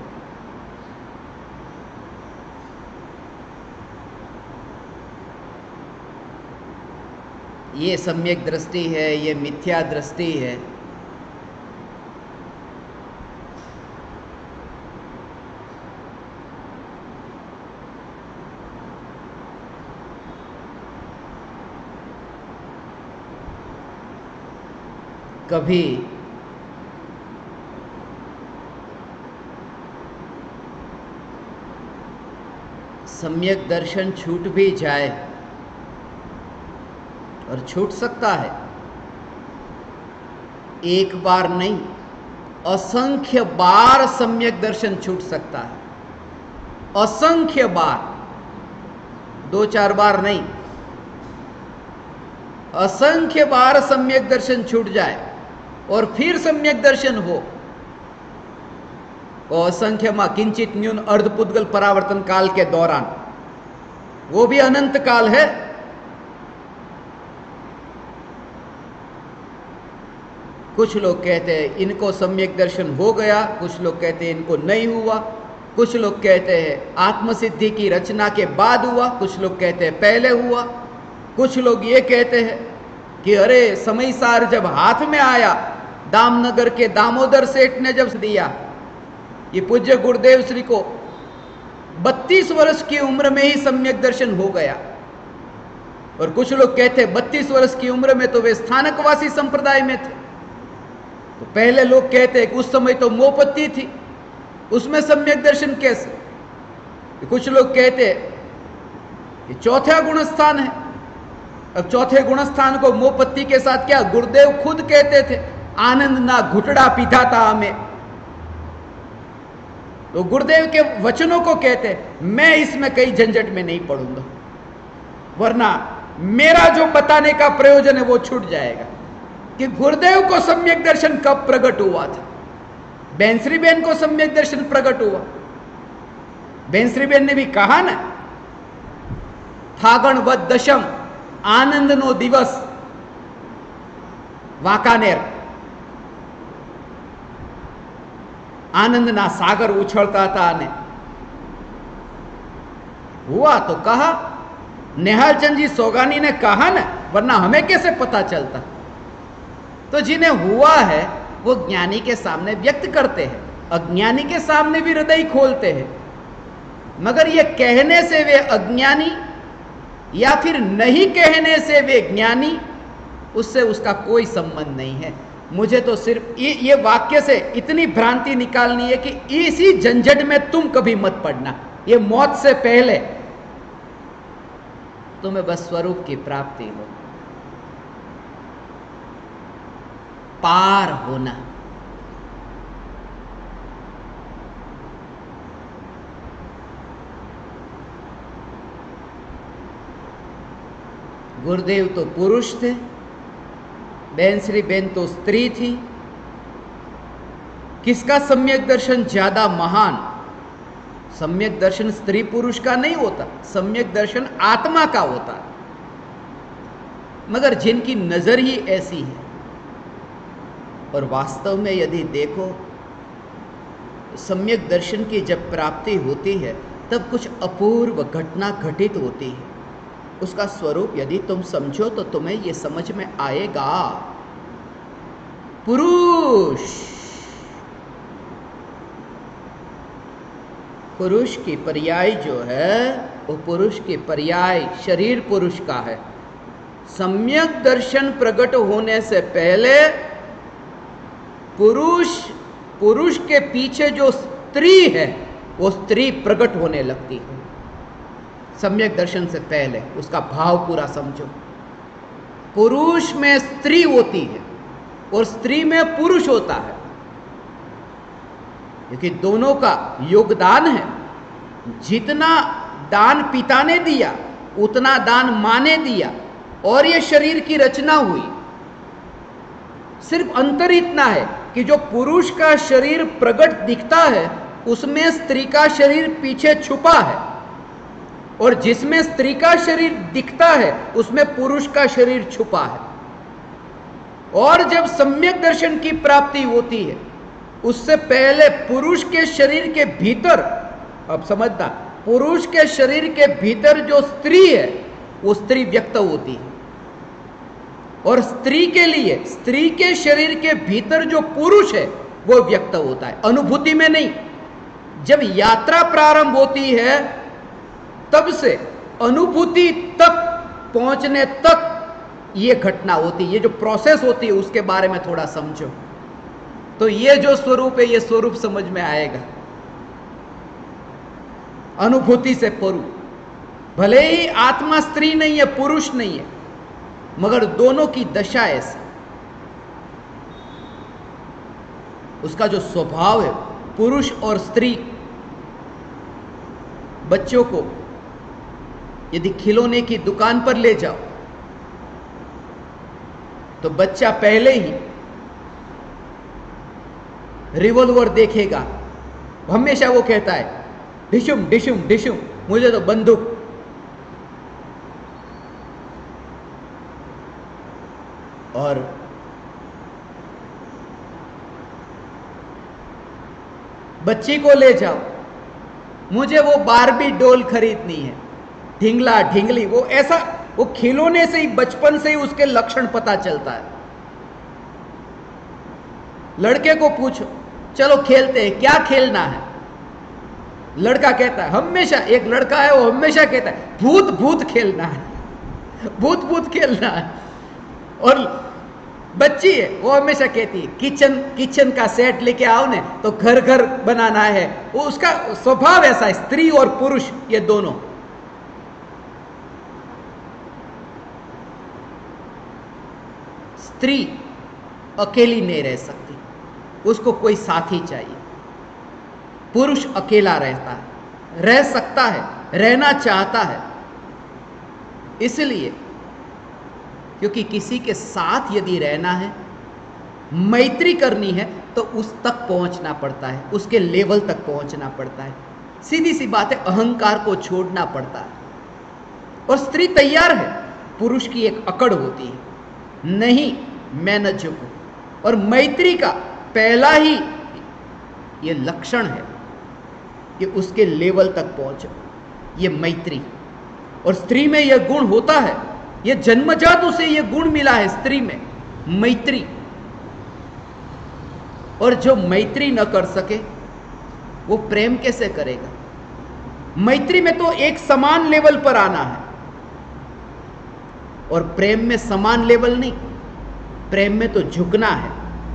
ये सम्यक दृष्टि है, ये मिथ्या दृष्टि है। कभी सम्यक दर्शन छूट भी जाए, और छूट सकता है, एक बार नहीं असंख्य बार सम्यक दर्शन छूट सकता है, असंख्य बार, 2-4 बार नहीं, असंख्य बार सम्यक दर्शन छूट जाए और फिर सम्यक दर्शन हो। और असंख्य मां किंचित न्यून अर्धपुद्गल परावर्तन काल के दौरान, वो भी अनंत काल है। कुछ लोग कहते हैं इनको सम्यक दर्शन हो गया, कुछ लोग कहते हैं इनको नहीं हुआ, कुछ लोग कहते हैं आत्मसिद्धि की रचना के बाद हुआ, कुछ लोग कहते हैं पहले हुआ, कुछ लोग ये कहते हैं कि अरे समय सार जब हाथ में आया, दामनगर के दामोदर सेठ ने जब दिया, ये पूज्य गुरुदेव श्री को 32 वर्ष की उम्र में ही सम्यक दर्शन हो गया। और कुछ लोग कहते हैं 32 वर्ष की उम्र में तो वे स्थानकवासी संप्रदाय में थे। तो पहले लोग कहते हैं कि उस समय तो मोपत्ती थी, उसमें सम्यक दर्शन कैसे। कुछ लोग कहते हैं कि चौथा गुणस्थान है। अब चौथे गुणस्थान को मोपत्ती के साथ क्या, गुरुदेव खुद कहते थे आनंद ना घुटड़ा पीधा था हमें। तो गुरुदेव के वचनों को कहते हैं मैं इसमें कई झंझट में नहीं पड़ूंगा, वरना मेरा जो बताने का प्रयोजन है वो छूट जाएगा कि गुरुदेव को सम्यक दर्शन कब प्रकट हुआ था। बेंसरी बेन को सम्यक दर्शन प्रकट हुआ, बेंसरी बेन ने भी कहा ना, फागण वद दशम आनंद नो दिवस वाकानेर, आनंद ना सागर उछलता था ने हुआ तो कहा। नेहालचंद जी सोगानी ने कहा ना, वरना हमें कैसे पता चलता। तो जिन्हें हुआ है वो ज्ञानी के सामने व्यक्त करते हैं, अज्ञानी के सामने भी हृदय खोलते हैं, मगर ये कहने से वे अज्ञानी या फिर नहीं कहने से वे ज्ञानी, उससे उसका कोई संबंध नहीं है। मुझे तो सिर्फ ये वाक्य से इतनी भ्रांति निकालनी है कि इसी झंझट में तुम कभी मत पड़ना। ये मौत से पहले तुम्हें बस स्वरूप की प्राप्ति हो, पार होना। गुरुदेव तो पुरुष थे, बेंसरी बेन तो स्त्री थी। किसका सम्यक दर्शन ज्यादा महान? सम्यक दर्शन स्त्री पुरुष का नहीं होता, सम्यक दर्शन आत्मा का होता। मगर जिनकी नजर ही ऐसी है, और वास्तव में यदि देखो सम्यक दर्शन की जब प्राप्ति होती है तब कुछ अपूर्व घटना घटित होती है। उसका स्वरूप यदि तुम समझो तो तुम्हें यह समझ में आएगा। पुरुष पुरुष की पर्याय जो है वो पुरुष की पर्याय शरीर पुरुष का है। सम्यक दर्शन प्रकट होने से पहले पुरुष के पीछे जो स्त्री है वो स्त्री प्रकट होने लगती है। सम्यक दर्शन से पहले उसका भाव पूरा समझो। पुरुष में स्त्री होती है और स्त्री में पुरुष होता है, क्योंकि दोनों का योगदान है। जितना दान पिता ने दिया उतना दान मां ने दिया और ये शरीर की रचना हुई। सिर्फ अंतर इतना है कि जो पुरुष का शरीर प्रकट दिखता है उसमें स्त्री का शरीर पीछे छुपा है, और जिसमें स्त्री का शरीर दिखता है उसमें पुरुष का शरीर छुपा है। और जब सम्यक दर्शन की प्राप्ति होती है उससे पहले पुरुष के शरीर के भीतर, अब समझना, पुरुष के शरीर के भीतर जो स्त्री है वो स्त्री व्यक्त होती है, और स्त्री के लिए स्त्री के शरीर के भीतर जो पुरुष है वो व्यक्त होता है, अनुभूति में नहीं। जब यात्रा प्रारंभ होती है तब से अनुभूति तक पहुंचने तक ये घटना होती है। ये जो प्रोसेस होती है उसके बारे में थोड़ा समझो तो ये जो स्वरूप है ये स्वरूप समझ में आएगा। अनुभूति से परू, भले ही आत्मा स्त्री नहीं है पुरुष नहीं है, मगर दोनों की दशा ऐसी, उसका जो स्वभाव है पुरुष और स्त्री। बच्चों को यदि खिलौने की दुकान पर ले जाओ तो बच्चा पहले ही रिवॉल्वर देखेगा, हमेशा वो कहता है डिशुम डिशुम डिशुम, मुझे तो बंदूक। और बच्ची को ले जाओ, मुझे वो बारबी डॉल खरीदनी है, ढिंगला ढिंगली, वो ऐसा, वो खिलौने से ही बचपन से ही उसके लक्षण पता चलता है। लड़के को पूछो चलो खेलते हैं, क्या खेलना है? लड़का कहता है हमेशा, एक लड़का है वो हमेशा कहता है भूत भूत खेलना है, भूत भूत खेलना है। और बच्ची है वो हमेशा कहती है किचन का सेट लेके आओ ने, तो घर घर बनाना है। वो उसका स्वभाव ऐसा है। स्त्री और पुरुष ये दोनों, स्त्री अकेली नहीं रह सकती, उसको कोई साथी चाहिए। पुरुष अकेला रहता है, रह सकता है, रहना चाहता है, इसलिए क्योंकि किसी के साथ यदि रहना है, मैत्री करनी है, तो उस तक पहुंचना पड़ता है, उसके लेवल तक पहुंचना पड़ता है। सीधी सी बात है, अहंकार को छोड़ना पड़ता है। और स्त्री तैयार है, पुरुष की एक अकड़ होती है, नहीं मैं न झुकूं। और मैत्री का पहला ही ये लक्षण है कि उसके लेवल तक पहुंचो, ये मैत्री। और स्त्री में यह गुण होता है, ये जन्मजात उसे ये गुण मिला है स्त्री में, मैत्री। और जो मैत्री न कर सके वो प्रेम कैसे करेगा? मैत्री में तो एक समान लेवल पर आना है, और प्रेम में समान लेवल नहीं, प्रेम में तो झुकना है,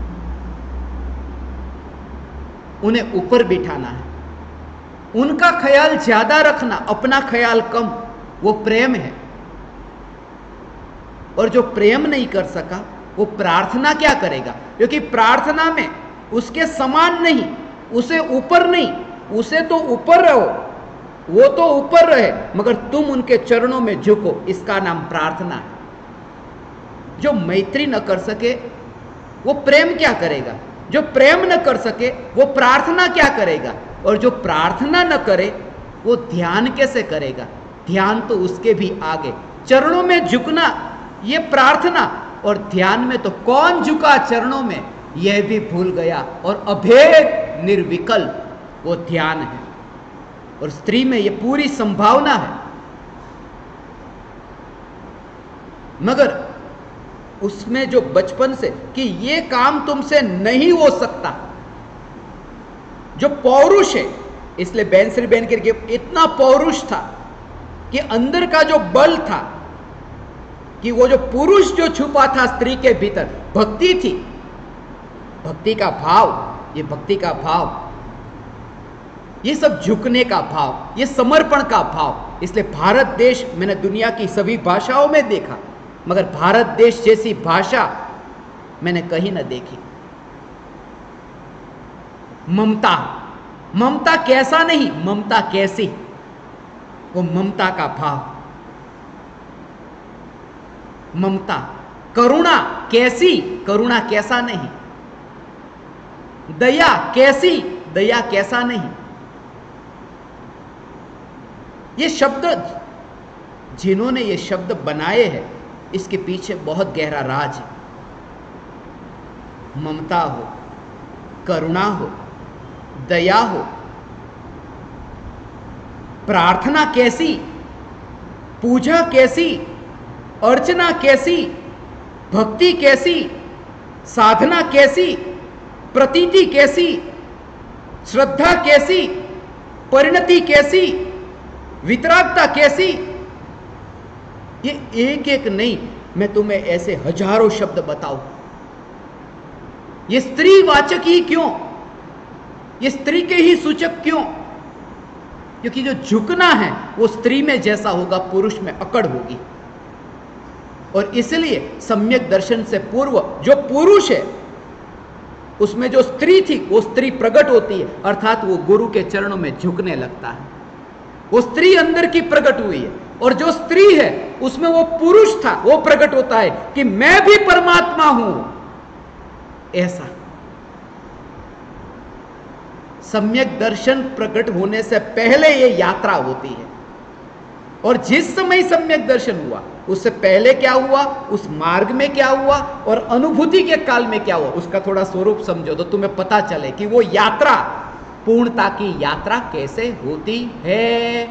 उन्हें ऊपर बिठाना है, उनका ख्याल ज्यादा रखना, अपना ख्याल कम, वो प्रेम है। और जो प्रेम नहीं कर सका वो प्रार्थना क्या करेगा? क्योंकि प्रार्थना में उसके समान नहीं, उसे ऊपर नहीं, उसे तो ऊपर रहो, वो तो ऊपर रहे, मगर तुम उनके चरणों में झुको, इसका नाम प्रार्थना है। जो मैत्री न कर सके वो प्रेम क्या करेगा? जो प्रेम न कर सके वो प्रार्थना क्या करेगा? और जो प्रार्थना न करे वो ध्यान कैसे करेगा? ध्यान तो उसके भी आगे, चरणों में झुकना ये प्रार्थना, और ध्यान में तो कौन झुका चरणों में यह भी भूल गया, और अभेद निर्विकल्प वो ध्यान है। और स्त्री में ये पूरी संभावना है, मगर उसमें जो बचपन से कि ये काम तुमसे नहीं हो सकता, जो पौरुष है इसलिए बैन श्री बैन के इतना पौरुष था कि अंदर का जो बल था, कि वो जो पुरुष जो छुपा था स्त्री के भीतर, भक्ति थी, भक्ति का भाव, ये भक्ति का भाव, ये सब झुकने का भाव, ये समर्पण का भाव। इसलिए भारत देश, मैंने दुनिया की सभी भाषाओं में देखा, मगर भारत देश जैसी भाषा मैंने कहीं ना देखी। ममता, ममता कैसा नहीं, ममता कैसी, वो ममता का भाव, ममता। करुणा कैसी, करुणा कैसा नहीं। दया कैसी, दया कैसा नहीं। ये शब्द, जिन्होंने ये शब्द बनाए हैं, इसके पीछे बहुत गहरा राज है। ममता हो, करुणा हो, दया हो, प्रार्थना कैसी, पूजा कैसी, अर्चना कैसी, भक्ति कैसी, साधना कैसी, प्रतीति कैसी, श्रद्धा कैसी, परिणति कैसी, वितरागता कैसी। ये एक एक नहीं, मैं तुम्हें ऐसे हजारों शब्द बताऊं। ये स्त्रीवाचक ही क्यों, ये स्त्री के ही सूचक क्यों? क्योंकि जो झुकना है वो स्त्री में जैसा होगा, पुरुष में अकड़ होगी। और इसलिए सम्यक दर्शन से पूर्व जो पुरुष है, उसमें जो स्त्री थी, वो स्त्री प्रकट होती है, अर्थात वो गुरु के चरणों में झुकने लगता है। वो स्त्री अंदर की प्रकट हुई है, और जो स्त्री है उसमें वो पुरुष था, वो प्रकट होता है कि मैं भी परमात्मा हूं। ऐसा सम्यक दर्शन प्रकट होने से पहले ये यात्रा होती है। और जिस समय सम्यक दर्शन हुआ, उससे पहले क्या हुआ, उस मार्ग में क्या हुआ, और अनुभूति के काल में क्या हुआ, उसका थोड़ा स्वरूप समझो तो तुम्हें पता चले कि वो यात्रा, पूर्णता की यात्रा कैसे होती है।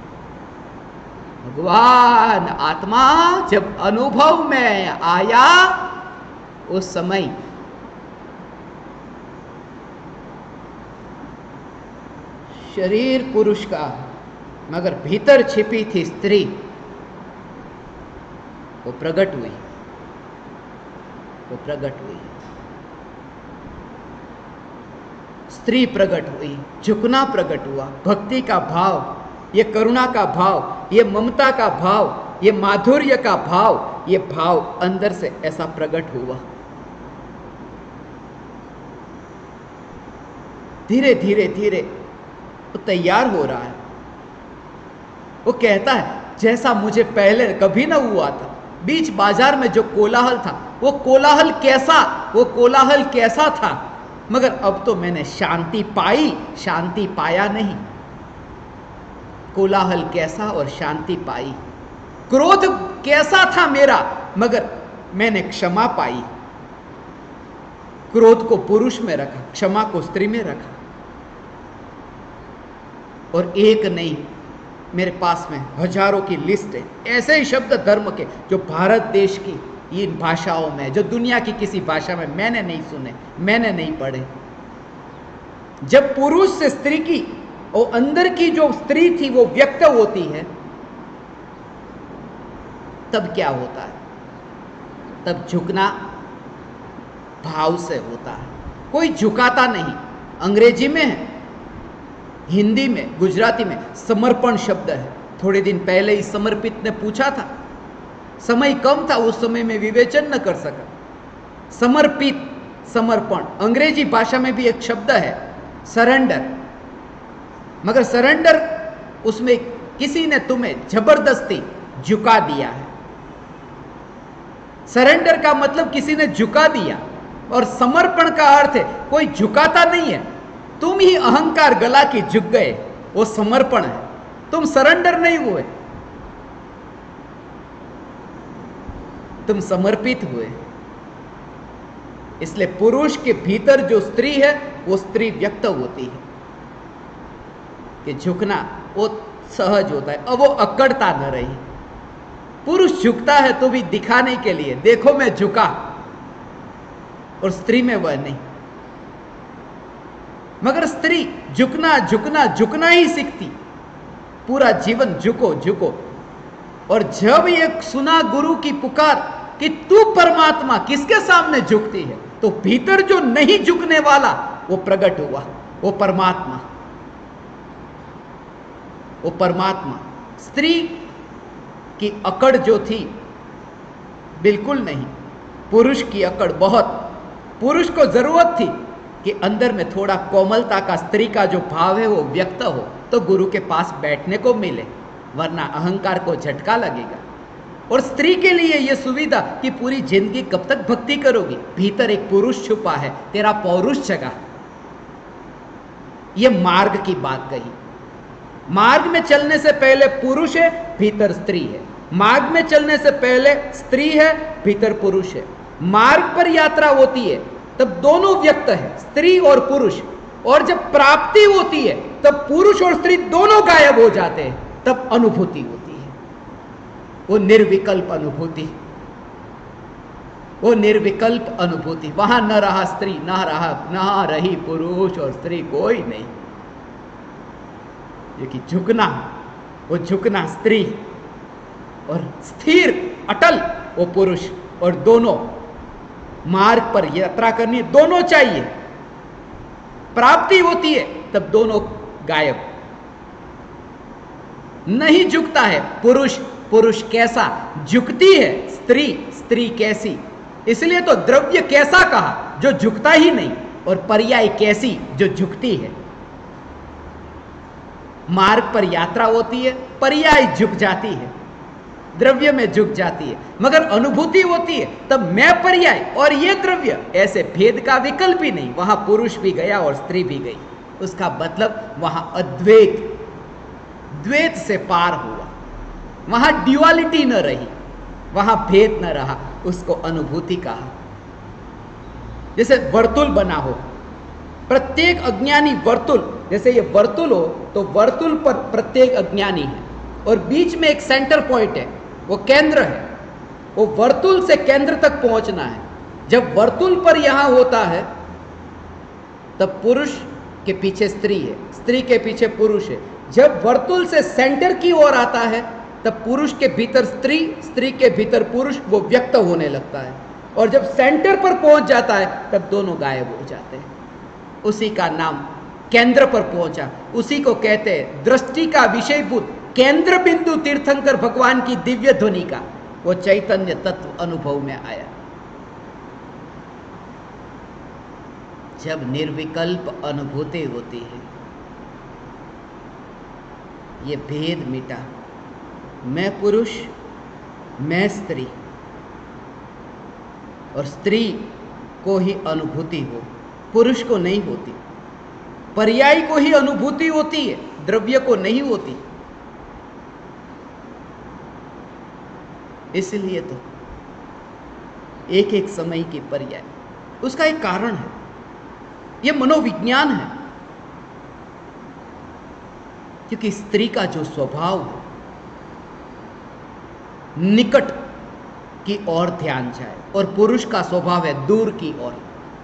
भगवान आत्मा जब अनुभव में आया, उस समय शरीर पुरुष का, मगर भीतर छिपी थी स्त्री, वो प्रकट हुई, वो प्रकट हुई, स्त्री प्रकट हुई, झुकना प्रकट हुआ, भक्ति का भाव, ये करुणा का भाव, ये ममता का भाव, ये माधुर्य का भाव, ये भाव अंदर से ऐसा प्रकट हुआ। धीरे धीरे धीरे वो तैयार हो रहा है। वो कहता है जैसा मुझे पहले कभी ना हुआ था। बीच बाजार में जो कोलाहल था, वो कोलाहल कैसा, वो कोलाहल कैसा था, मगर अब तो मैंने शांति पाई, शांति पाया नहीं। कोलाहल कैसा और शांति पाई। क्रोध कैसा था मेरा, मगर मैंने क्षमा पाई। क्रोध को पुरुष में रखा, क्षमा को स्त्री में रखा। और एक नहीं, मेरे पास में हजारों की लिस्ट है ऐसे ही शब्द धर्म के, जो भारत देश की इन भाषाओं में, जो दुनिया की किसी भाषा में मैंने नहीं सुने, मैंने नहीं पढ़े। जब पुरुष से स्त्री की, और अंदर की जो स्त्री थी वो व्यक्त होती है, तब क्या होता है? तब झुकना भाव से होता है। कोई झुकाता नहीं। अंग्रेजी में है, हिंदी में, गुजराती में समर्पण शब्द है। थोड़े दिन पहले ही समर्पित ने पूछा था, समय कम था, उस समय में विवेचन न कर सका। समर्पित, समर्पण। अंग्रेजी भाषा में भी एक शब्द है सरेंडर, मगर सरेंडर उसमें किसी ने तुम्हें जबरदस्ती झुका दिया है। सरेंडर का मतलब किसी ने झुका दिया, और समर्पण का अर्थ है कोई झुकाता नहीं है, तुम ही अहंकार गला की झुक गए, वो समर्पण है। तुम सरेंडर नहीं हुए, तुम समर्पित हुए। इसलिए पुरुष के भीतर जो स्त्री है, वो स्त्री व्यक्त होती है कि झुकना वो सहज होता है। अब वो अकड़ता न रही। पुरुष झुकता है तो भी दिखाने के लिए, देखो मैं झुका, और स्त्री में वह नहीं। मगर स्त्री झुकना झुकना झुकना ही सीखती, पूरा जीवन झुको झुको। और जब ये सुना गुरु की पुकार कि तू परमात्मा, किसके सामने झुकती है, तो भीतर जो नहीं झुकने वाला वो प्रकट हुआ, वो परमात्मा, वो परमात्मा। स्त्री की अकड़ जो थी बिल्कुल नहीं, पुरुष की अकड़ बहुत। पुरुष को जरूरत थी कि अंदर में थोड़ा कोमलता का, स्त्री का जो भाव है वो व्यक्त हो, तो गुरु के पास बैठने को मिले, वरना अहंकार को झटका लगेगा। और स्त्री के लिए यह सुविधा कि पूरी जिंदगी कब तक भक्ति करोगी, भीतर एक पुरुष छुपा है, तेरा पौरुष जगा। यह मार्ग की बात कही। मार्ग में चलने से पहले पुरुष है, भीतर स्त्री है। मार्ग में चलने से पहले स्त्री है, भीतर पुरुष है। मार्ग पर यात्रा होती है तब दोनों व्यक्त है, स्त्री और पुरुष। और जब प्राप्ति होती है तब पुरुष और स्त्री दोनों गायब हो जाते हैं, तब अनुभूति होती है, वो निर्विकल्प अनुभूति, वो निर्विकल्प अनुभूति। वहां न रहा स्त्री, न रही पुरुष और स्त्री, कोई नहीं। ये कि झुकना, वो झुकना स्त्री, और स्थिर अटल वो पुरुष। और दोनों मार्ग पर यात्रा करनी है, दोनों चाहिए। प्राप्ति होती है तब दोनों गायब। नहीं झुकता है पुरुष, पुरुष कैसा, झुकती है स्त्री, स्त्री कैसी। इसलिए तो द्रव्य कैसा कहा, जो झुकता ही नहीं, और पर्याय कैसी, जो झुकती है। मार्ग पर यात्रा होती है, पर्याय झुक जाती है, द्रव्य में झुक जाती है। मगर अनुभूति होती है तब मैं पर्याय और ये द्रव्य, ऐसे भेद का विकल्प ही नहीं। वहां पुरुष भी गया और स्त्री भी गई, उसका मतलब वहां अद्वैत, द्वैत से पार हुआ, वहां ड्युअलिटी न रही, वहां भेद न रहा, उसको अनुभूति कहा। जैसे वर्तुल बना हो, प्रत्येक अज्ञानी वर्तुल, जैसे ये वर्तुल हो तो वर्तुल पर प्रत्येक अज्ञानी है, और बीच में एक सेंटर पॉइंट है, वो केंद्र है। वो वर्तुल से केंद्र तक पहुंचना है। जब वर्तुल पर यहां होता है तब पुरुष के पीछे स्त्री है, स्त्री के पीछे पुरुष है। जब वर्तुल से सेंटर की ओर आता है तब पुरुष के भीतर स्त्री, स्त्री के भीतर पुरुष, वो व्यक्त होने लगता है। और जब सेंटर पर पहुंच जाता है तब दोनों गायब हो जाते हैं। उसी का नाम केंद्र पर पहुंचा, उसी को कहते हैं दृष्टि का विषयभूत केंद्र बिंदु तीर्थंकर भगवान की दिव्य ध्वनि का वो चैतन्य तत्व अनुभव में आया। जब निर्विकल्प अनुभूति होती है, ये भेद मिटा, मैं पुरुष, मैं स्त्री, और स्त्री को ही अनुभूति हो, पुरुष को नहीं होती। पर्याय को ही अनुभूति होती है, द्रव्य को नहीं होती। इसलिए तो एक एक समय की पर्याय, उसका एक कारण है, यह मनोविज्ञान है। क्योंकि स्त्री का जो स्वभाव है, निकट की ओर ध्यान जाए, और पुरुष का स्वभाव है दूर की ओर।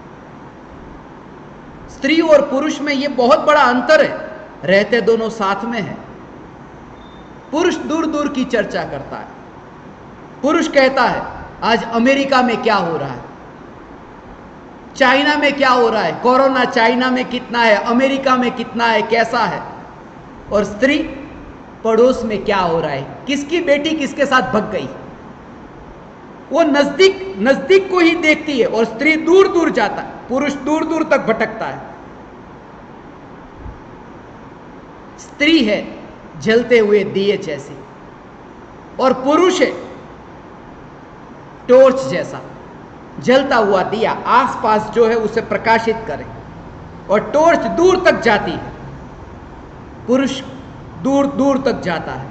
स्त्री और पुरुष में यह बहुत बड़ा अंतर है, रहते दोनों साथ में है। पुरुष दूर दूर की चर्चा करता है। पुरुष कहता है आज अमेरिका में क्या हो रहा है, चाइना में क्या हो रहा है, कोरोना चाइना में कितना है, अमेरिका में कितना है, कैसा है। और स्त्री पड़ोस में क्या हो रहा है, किसकी बेटी किसके साथ भग गई, वो नजदीक नजदीक को ही देखती है। और स्त्री दूर दूर जाता है, पुरुष दूर दूर तक भटकता है। स्त्री है जलते हुए दिए जैसी, और पुरुष है टॉर्च जैसा, जलता हुआ दिया आसपास जो है उसे प्रकाशित करे। और टॉर्च दूर तक जाती है, पुरुष दूर दूर तक जाता है।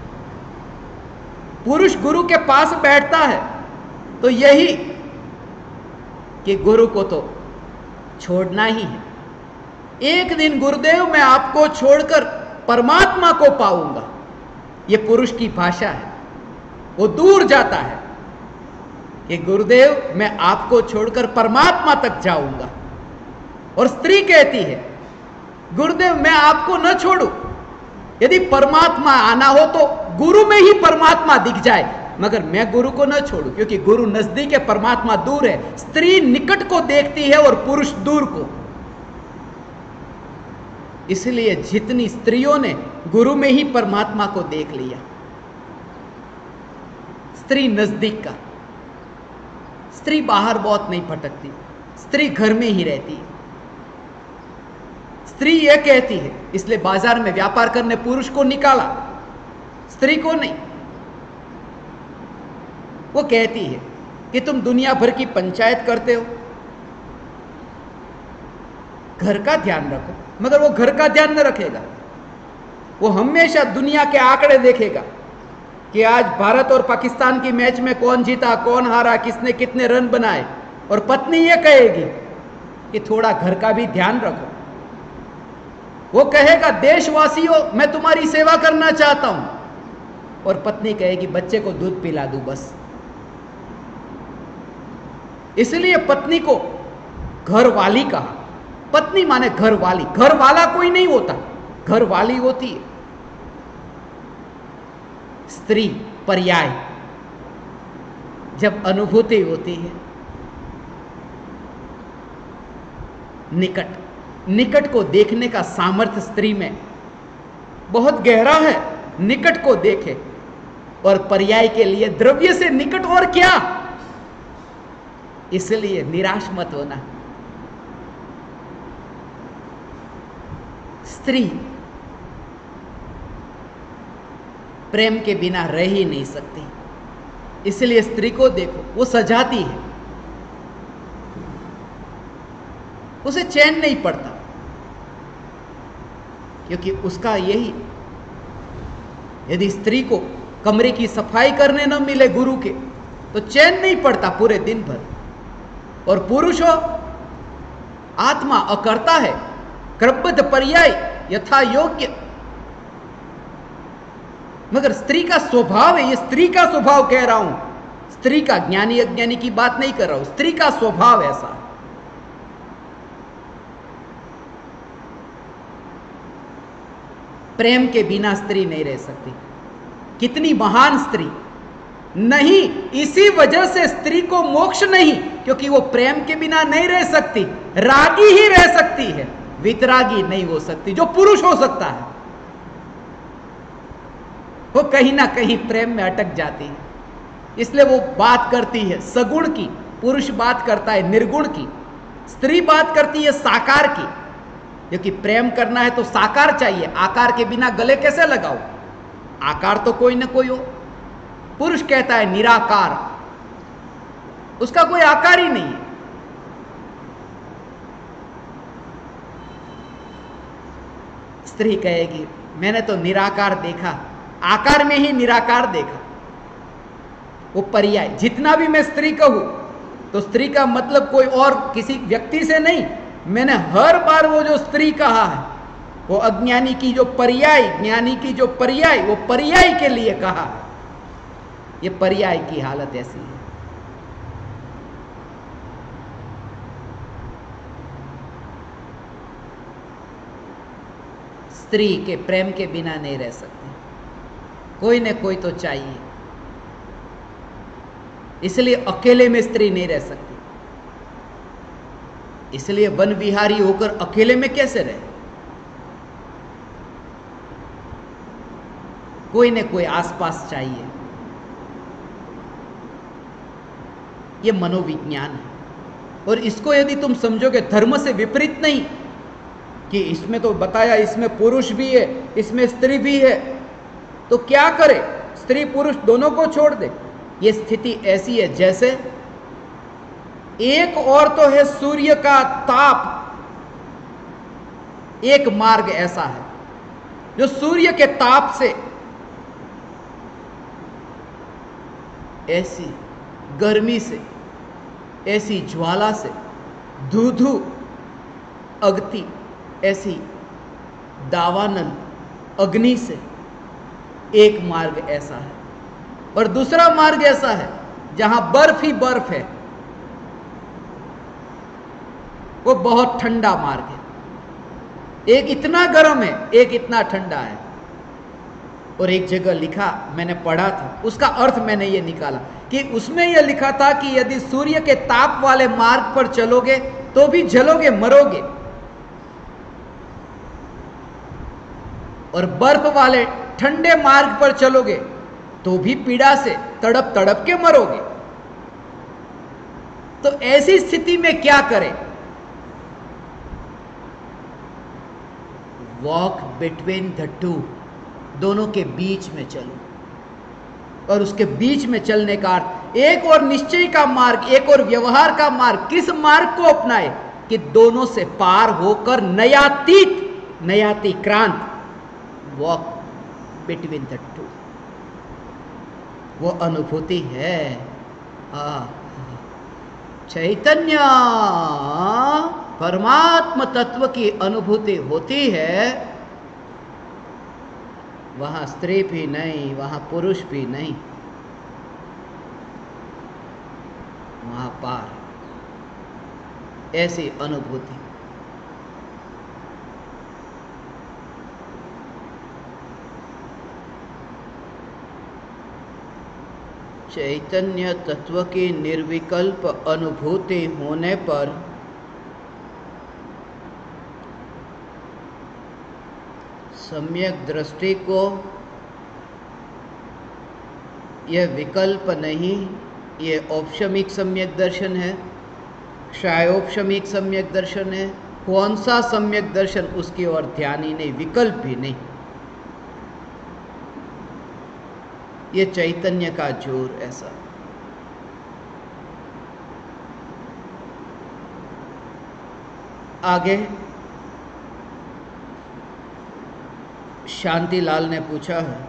पुरुष गुरु के पास बैठता है तो यही कि गुरु को तो छोड़ना ही है। एक दिन गुरुदेव मैं आपको छोड़कर परमात्मा को पाऊंगा, यह पुरुष की भाषा है। वो दूर जाता है कि गुरुदेव मैं आपको छोड़कर परमात्मा तक जाऊंगा। और स्त्री कहती है गुरुदेव मैं आपको न छोड़ू, यदि परमात्मा आना हो तो गुरु में ही परमात्मा दिख जाए, मगर मैं गुरु को न छोड़ू, क्योंकि गुरु नजदीक है, परमात्मा दूर है। स्त्री निकट को देखती है और पुरुष दूर को। इसलिए जितनी स्त्रियों ने गुरु में ही परमात्मा को देख लिया। स्त्री नजदीक का, स्त्री बाहर बहुत नहीं भटकती, स्त्री घर में ही रहती है। स्त्री यह कहती है, इसलिए बाजार में व्यापार करने पुरुष को निकाला, स्त्री को नहीं। वो कहती है कि तुम दुनिया भर की पंचायत करते हो, घर का ध्यान रखो, मगर वो घर का ध्यान न रखेगा। वो हमेशा दुनिया के आंकड़े देखेगा कि आज भारत और पाकिस्तान की मैच में कौन जीता, कौन हारा, किसने कितने रन बनाए। और पत्नी ये कहेगी कि थोड़ा घर का भी ध्यान रखो। वो कहेगा देशवासियों मैं तुम्हारी सेवा करना चाहता हूं, और पत्नी कहेगी बच्चे को दूध पिला दूं बस। इसलिए पत्नी को घर वाली कहा। पत्नी माने घर वाली, घर वाला कोई नहीं होता, घर वाली होती है स्त्री, पर्याय। जब अनुभूति होती है निकट, निकट को देखने का सामर्थ्य स्त्री में बहुत गहरा है, निकट को देखे। और पर्याय के लिए द्रव्य से निकट और क्या। इसलिए निराश मत होना। स्त्री प्रेम के बिना रह ही नहीं सकती। इसलिए स्त्री को देखो, वो सजाती है, उसे चैन नहीं पड़ता, क्योंकि उसका यही, यदि स्त्री को कमरे की सफाई करने न मिले गुरु के तो चैन नहीं पड़ता पूरे दिन भर। और पुरुष हो आत्मा अकर्ता है, क्रमबद्ध पर्याय यथा योग्य। मगर स्त्री का स्वभाव है, ये स्त्री का स्वभाव कह रहा हूं, स्त्री का, ज्ञानी अज्ञानी की बात नहीं कर रहा हूं, स्त्री का स्वभाव ऐसा है। प्रेम के बिना स्त्री नहीं रह सकती। कितनी महान स्त्री नहीं, इसी वजह से स्त्री को मोक्ष नहीं, क्योंकि वो प्रेम के बिना नहीं रह सकती। रागी ही रह सकती है, वितरागी नहीं हो सकती, जो पुरुष हो सकता है। वो कहीं ना कहीं प्रेम में अटक जाती है, इसलिए वो बात करती है सगुण की, पुरुष बात करता है निर्गुण की, स्त्री बात करती है साकार की। क्योंकि प्रेम करना है तो साकार चाहिए, आकार के बिना गले कैसे लगाओ। आकार तो कोई ना कोई हो। पुरुष कहता है निराकार, उसका कोई आकार ही नहीं है। स्त्री कहेगी मैंने तो निराकार देखा, आकार में ही निराकार देखा। वो पर्याय, जितना भी मैं स्त्री कहूं तो स्त्री का मतलब कोई और किसी व्यक्ति से नहीं। मैंने हर बार वो जो स्त्री कहा है वो अज्ञानी की जो पर्याय, ज्ञानी की जो पर्याय, वो पर्याय के लिए कहा है। ये पर्याय की हालत ऐसी है। स्त्री के प्रेम के बिना नहीं रह सकती, कोई न कोई तो चाहिए। इसलिए अकेले में स्त्री नहीं रह सकती। इसलिए वन विहारी होकर अकेले में कैसे रहे। कोई न कोई आसपास चाहिए। यह मनोविज्ञान है। और इसको यदि तुम समझोगे धर्म से विपरीत नहीं, कि इसमें तो बताया इसमें पुरुष भी है, इसमें स्त्री भी है, तो क्या करे, स्त्री पुरुष दोनों को छोड़ दे। ये स्थिति ऐसी है जैसे एक और तो है सूर्य का ताप, एक मार्ग ऐसा है जो सूर्य के ताप से ऐसी गर्मी से, ऐसी ज्वाला से धू अगती, ऐसी दावानल अग्नि से एक मार्ग ऐसा है। और दूसरा मार्ग ऐसा है जहां बर्फ ही बर्फ है, वो बहुत ठंडा मार्ग है। एक इतना गर्म है, एक इतना ठंडा है। और एक जगह लिखा, मैंने पढ़ा था, उसका अर्थ मैंने ये निकाला कि उसमें यह लिखा था कि यदि सूर्य के ताप वाले मार्ग पर चलोगे तो भी जलोगे, मरोगे, और बर्फ वाले ठंडे मार्ग पर चलोगे तो भी पीड़ा से तड़प तड़प के मरोगे। तो ऐसी स्थिति में क्या करें? वॉक बिटवीन द टू, दोनों के बीच में चलो। और उसके बीच में चलने का अर्थ एक और निश्चय का मार्ग, एक और व्यवहार का मार्ग। किस मार्ग को अपनाए? कि दोनों से पार होकर नयातीत, नयातिक्रांत, वॉक बिटवीन द टू, वो अनुभूति है। चैतन्य परमात्म तत्व की अनुभूति होती है, वहां स्त्री भी नहीं, वहां पुरुष भी नहीं, वहां पार, ऐसी अनुभूति। चैतन्य तत्व की निर्विकल्प अनुभूति होने पर सम्यक दृष्टि को यह विकल्प नहीं, ये औपशमिक सम्यक दर्शन है, क्षायोपशमिक सम्यक दर्शन है। कौन सा सम्यक दर्शन, उसकी ओर ध्यान ही नहीं, विकल्प भी नहीं। ये चैतन्य का जोर ऐसा। आगे शांतिलाल ने पूछा है,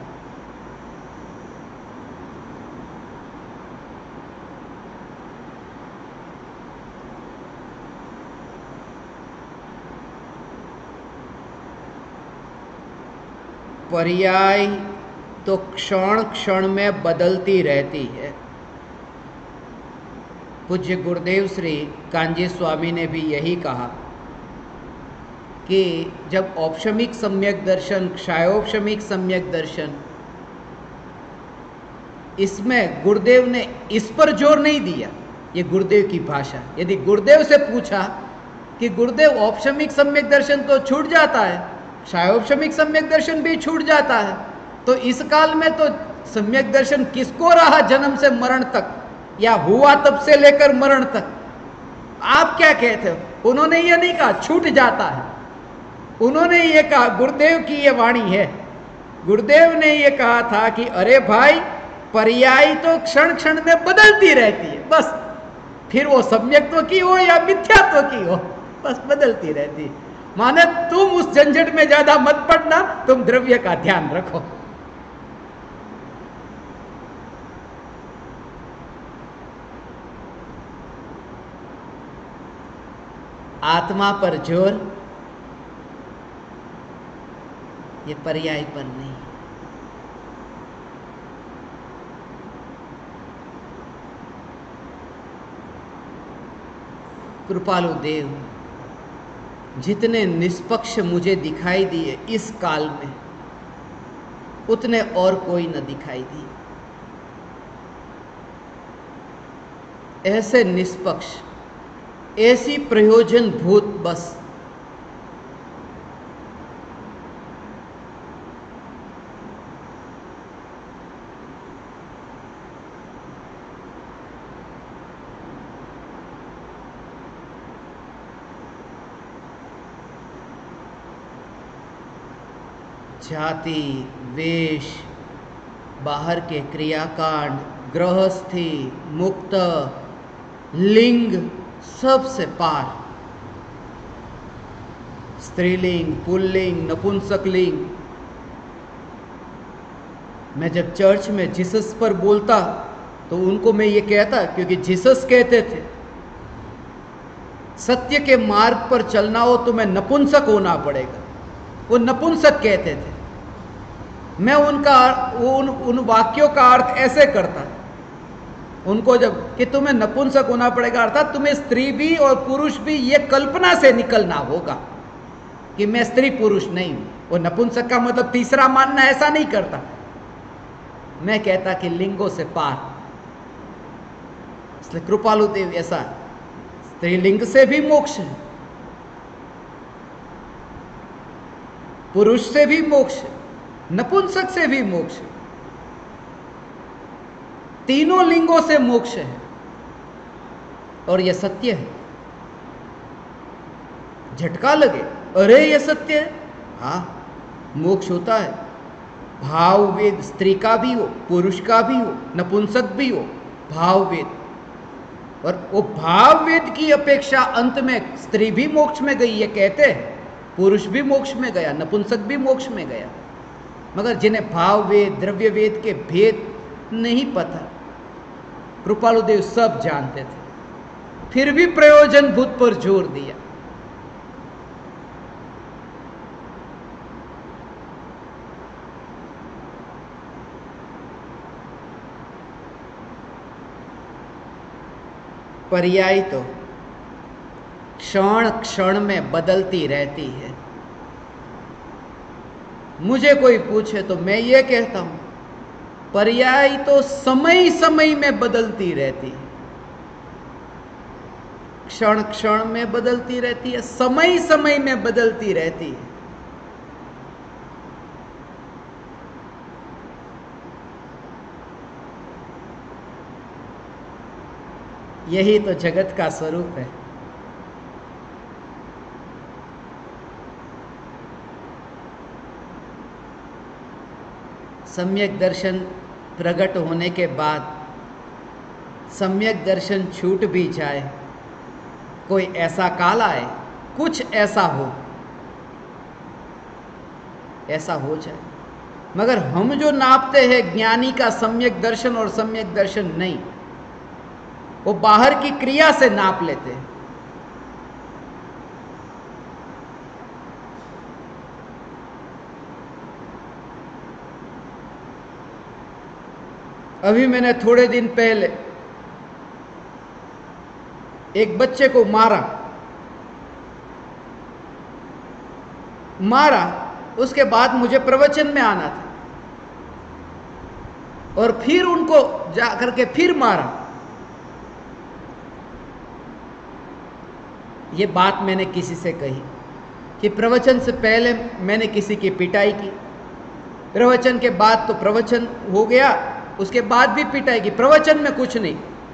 पर्याय तो क्षण क्षण में बदलती रहती है। पूज्य गुरुदेव श्री कांजी स्वामी ने भी यही कहा कि जब औपशमिक सम्यक दर्शन, क्षायोपशमिक सम्यक दर्शन, इसमें गुरुदेव ने इस पर जोर नहीं दिया, ये गुरुदेव की भाषा। यदि गुरुदेव से पूछा कि गुरुदेव औपशमिक सम्यक दर्शन तो छूट जाता है, क्षायोपशमिक सम्यक दर्शन भी छूट जाता है, तो इस काल में तो सम्यक दर्शन किसको रहा जन्म से मरण तक, या हुआ तब से लेकर मरण तक? आप क्या कहते हो? उन्होंने ये नहीं कहा छूट जाता है, उन्होंने ये कहा, गुरुदेव की ये वाणी है, गुरुदेव ने ये कहा था कि अरे भाई, पर्याय तो क्षण क्षण में बदलती रहती है, बस, फिर वो सम्यक्त्व की हो या मिथ्यात्व की हो, बस बदलती रहती है। माने तुम उस झंझट में ज्यादा मत पड़ना, तुम द्रव्य का ध्यान रखो। आत्मा पर जोर, ये पर्याय पर नहीं। कृपालु देव जितने निष्पक्ष मुझे दिखाई दिए इस काल में, उतने और कोई न दिखाई दिए। ऐसे निष्पक्ष, ऐसी प्रयोजन भूत, बस जाति, वेश, बाहर के क्रियाकांड, गृहस्थी, मुक्त, लिंग, सबसे पार, स्त्रीलिंग, पुल्लिंग, नपुंसकलिंग। मैं जब चर्च में जीसस पर बोलता तो उनको मैं ये कहता, क्योंकि जीसस कहते थे सत्य के मार्ग पर चलना हो तो मैं नपुंसक होना पड़ेगा, वो नपुंसक कहते थे। मैं उन वाक्यों का अर्थ ऐसे करता उनको, जब कि तुम्हें नपुंसक होना पड़ेगा, अर्थात तुम्हें स्त्री भी और पुरुष भी ये कल्पना से निकलना होगा कि मैं स्त्री पुरुष नहीं हूं। वो नपुंसक का मतलब तीसरा मानना ऐसा नहीं करता। मैं कहता कि लिंगों से पार, इसलिए कृपालु देव ऐसा, स्त्रीलिंग से भी मोक्ष है, पुरुष से भी मोक्ष है, नपुंसक से भी मोक्ष है, तीनों लिंगों से मोक्ष है। और यह सत्य है। झटका लगे, अरे यह सत्य है, हाँ मोक्ष होता है। भाव वेद स्त्री का भी हो, पुरुष का भी हो, नपुंसक भी हो, भाव वेद। और वो भाव वेद की अपेक्षा अंत में स्त्री भी मोक्ष में गई, ये कहते हैं, पुरुष भी मोक्ष में गया, नपुंसक भी मोक्ष में गया। मगर जिन्हें भाव वेद द्रव्य वेद के भेद नहीं पता, कृपालु देव सब जानते थे, फिर भी प्रयोजन भूत पर जोर दिया। पर्याय तो क्षण क्षण में बदलती रहती है। मुझे कोई पूछे तो मैं ये कहता हूं, पर्याय तो समय समय में बदलती रहती है। क्षण क्षण में बदलती रहती है, समय समय में बदलती रहती है। यही तो जगत का स्वरूप है। सम्यक दर्शन प्रकट होने के बाद सम्यक दर्शन छूट भी जाए, कोई ऐसा काल आए, कुछ ऐसा हो जाए, मगर हम जो नापते हैं ज्ञानी का सम्यक दर्शन और सम्यक दर्शन नहीं, वो बाहर की क्रिया से नाप लेते हैं। अभी मैंने थोड़े दिन पहले एक बच्चे को मारा, उसके बाद मुझे प्रवचन में आना था और फिर उनको जाकर के फिर मारा। ये बात मैंने किसी से कही कि प्रवचन से पहले मैंने किसी की पिटाई की, प्रवचन के बाद तो प्रवचन हो गया, उसके बाद भी पिटाई की, प्रवचन में कुछ नहीं।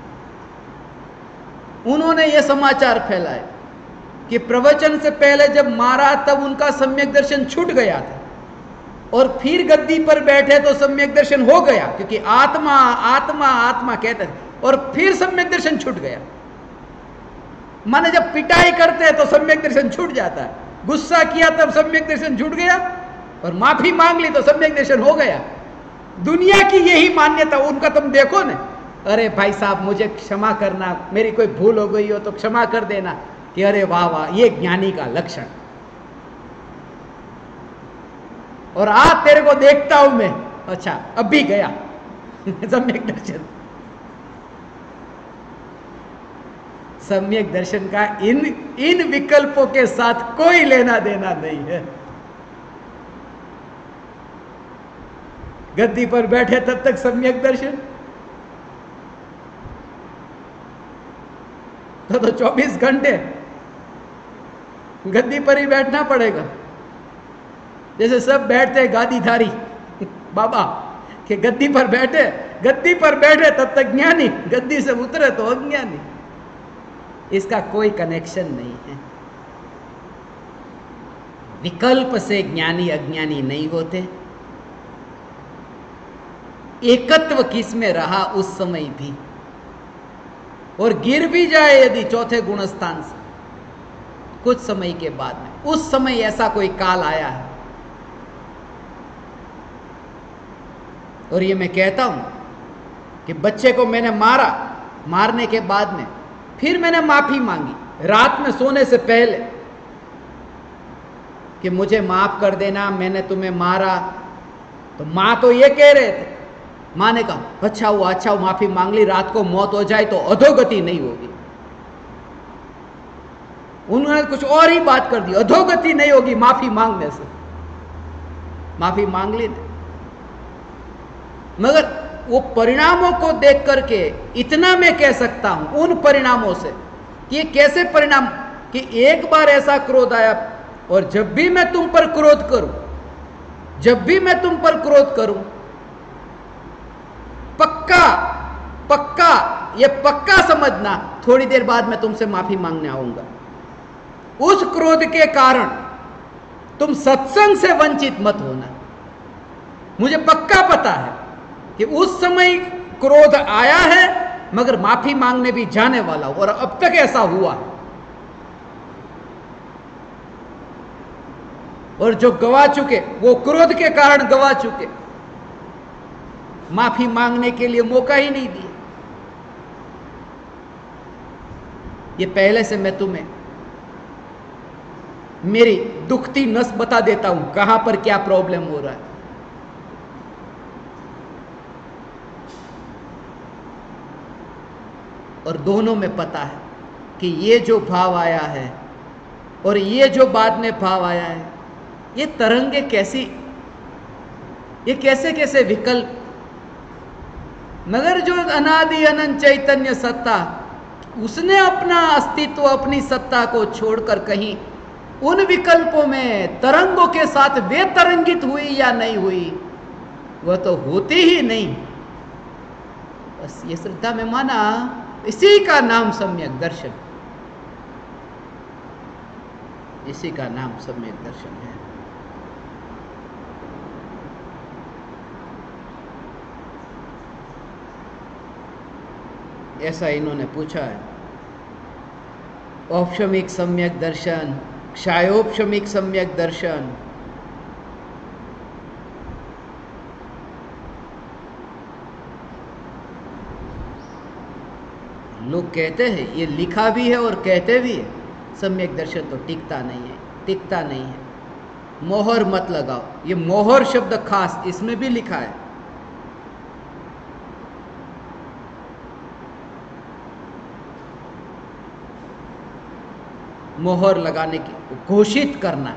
उन्होंने ये समाचार फैलाए कि प्रवचन से पहले जब मारा तब उनका सम्यक दर्शन छूट गया था और फिर गद्दी पर बैठे तो सम्यक दर्शन हो गया, क्योंकि आत्मा आत्मा आत्मा कहते थे, और फिर सम्यक दर्शन छूट गया। माने जब पिटाई करते हैं तो सम्यक दर्शन छूट जाता है, गुस्सा किया तब सम्यक दर्शन छूट गया, और माफी मांग ली तो सम्यक दर्शन हो गया। दुनिया की यही मान्यता, उनका तुम देखो ना, अरे भाई साहब मुझे क्षमा करना, मेरी कोई भूल हो गई हो तो क्षमा कर देना, कि अरे वाह वाह ये ज्ञानी का लक्षण। और आज तेरे को देखता हूं मैं, अच्छा अब भी गया सम्यक दर्शन। सम्यक दर्शन का इन विकल्पों के साथ कोई लेना देना नहीं है। गद्दी पर बैठे तब तक सम्यक दर्शन, तो 24 घंटे गद्दी पर ही बैठना पड़ेगा। जैसे सब बैठते हैं गादीधारी बाबा कि गद्दी पर बैठे तब तक ज्ञानी, गद्दी से उतरे तो अज्ञानी। इसका कोई कनेक्शन नहीं है। विकल्प से ज्ञानी अज्ञानी नहीं होते। एकत्व किस में रहा उस समय भी, और गिर भी जाए यदि चौथे गुणस्थान से कुछ समय के बाद में, उस समय ऐसा कोई काल आया है। और ये मैं कहता हूं कि बच्चे को मैंने मारा, मारने के बाद में फिर मैंने माफी मांगी रात में सोने से पहले कि मुझे माफ कर देना, मैंने तुम्हें मारा। तो मां तो ये कह रहे थे, मां ने कहा अच्छा हुआ माफी मांग ली, रात को मौत हो जाए तो अधोगति नहीं होगी। उन्होंने कुछ और ही बात कर दी, अधोगति नहीं होगी माफी मांगने से। माफी मांग ली, मगर वो परिणामों को देख करके इतना मैं कह सकता हूं उन परिणामों से कि ये कैसे परिणाम, कि एक बार ऐसा क्रोध आया और जब भी मैं तुम पर क्रोध करूं, जब भी मैं तुम पर क्रोध करूं, पक्का पक्का ये पक्का समझना, थोड़ी देर बाद मैं तुमसे माफी मांगने आऊंगा। उस क्रोध के कारण तुम सत्संग से वंचित मत होना। मुझे पक्का पता है कि उस समय क्रोध आया है, मगर माफी मांगने भी जाने वाला हूं, और अब तक ऐसा हुआ है। और जो गवा चुके, वो क्रोध के कारण गवा चुके, माफी मांगने के लिए मौका ही नहीं दिया। ये पहले से मैं तुम्हें मेरी दुखती नस बता देता हूं, कहां पर क्या प्रॉब्लम हो रहा है। और दोनों में पता है कि ये जो भाव आया है और ये जो बाद में भाव आया है, ये तरंगे कैसी, ये कैसे कैसे विकल्प, मगर जो अनादि अनंत चैतन्य सत्ता, उसने अपना अस्तित्व, अपनी सत्ता को छोड़कर कहीं उन विकल्पों में तरंगों के साथ वे तरंगित हुई या नहीं हुई, वह तो होती ही नहीं। बस ये श्रद्धा में माना, इसी का नाम सम्यक दर्शन, इसी का नाम सम्यक दर्शन है। ऐसा इन्होंने पूछा है। औपशमिक सम्यक दर्शन, क्षायोपशमिक सम्यक दर्शन, लोग कहते हैं, ये लिखा भी है और कहते भी है, सम्यक दर्शन तो टिकता नहीं है, टिकता नहीं है। मोहर मत लगाओ, ये मोहर शब्द खास इसमें भी लिखा है। मोहर लगाने की, घोषित करना,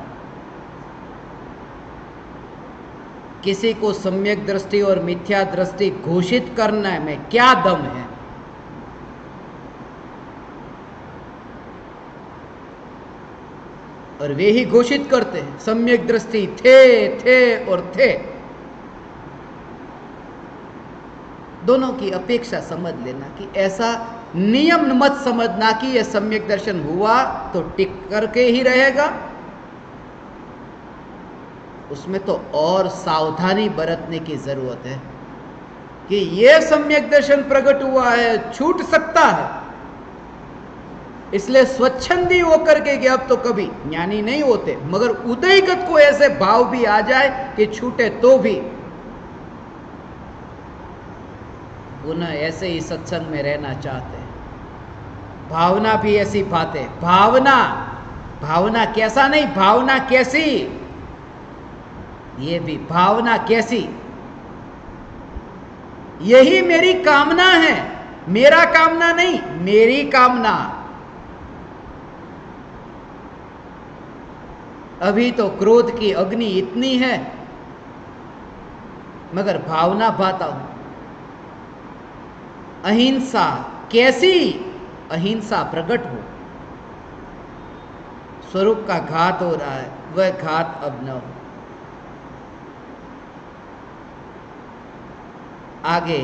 किसी को सम्यक दृष्टि और मिथ्या दृष्टि घोषित करना में क्या दम है। और वे ही घोषित करते हैं सम्यक दृष्टि थे और थे। दोनों की अपेक्षा समझ लेना कि ऐसा नियम मत समझना कि यह सम्यक दर्शन हुआ तो टिक करके ही रहेगा। उसमें तो और सावधानी बरतने की जरूरत है कि यह सम्यक दर्शन प्रकट हुआ है, छूट सकता है। इसलिए स्वच्छंदी होकर के कि अब तो कभी ज्ञानी नहीं होते, मगर उदयगत को ऐसे भाव भी आ जाए कि छूटे तो भी उन्हें ऐसे ही सत्संग में रहना चाहते हैं। भावना भी ऐसी बातें, भावना कैसा नहीं, भावना कैसी, ये भी भावना कैसी, यही मेरी कामना है, मेरा कामना नहीं, मेरी कामना। अभी तो क्रोध की अग्नि इतनी है, मगर भावना भाता हूं। अहिंसा, कैसी अहिंसा प्रकट हो। स्वरूप का घात हो रहा है, वह घात अब न हो। आगे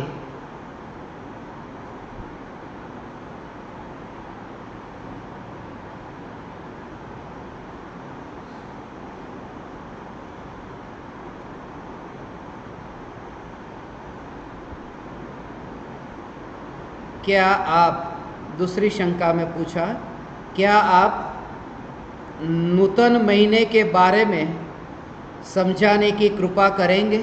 क्या आप, दूसरी शंका में पूछा, क्या आप नूतन महीने के बारे में समझाने की कृपा करेंगे?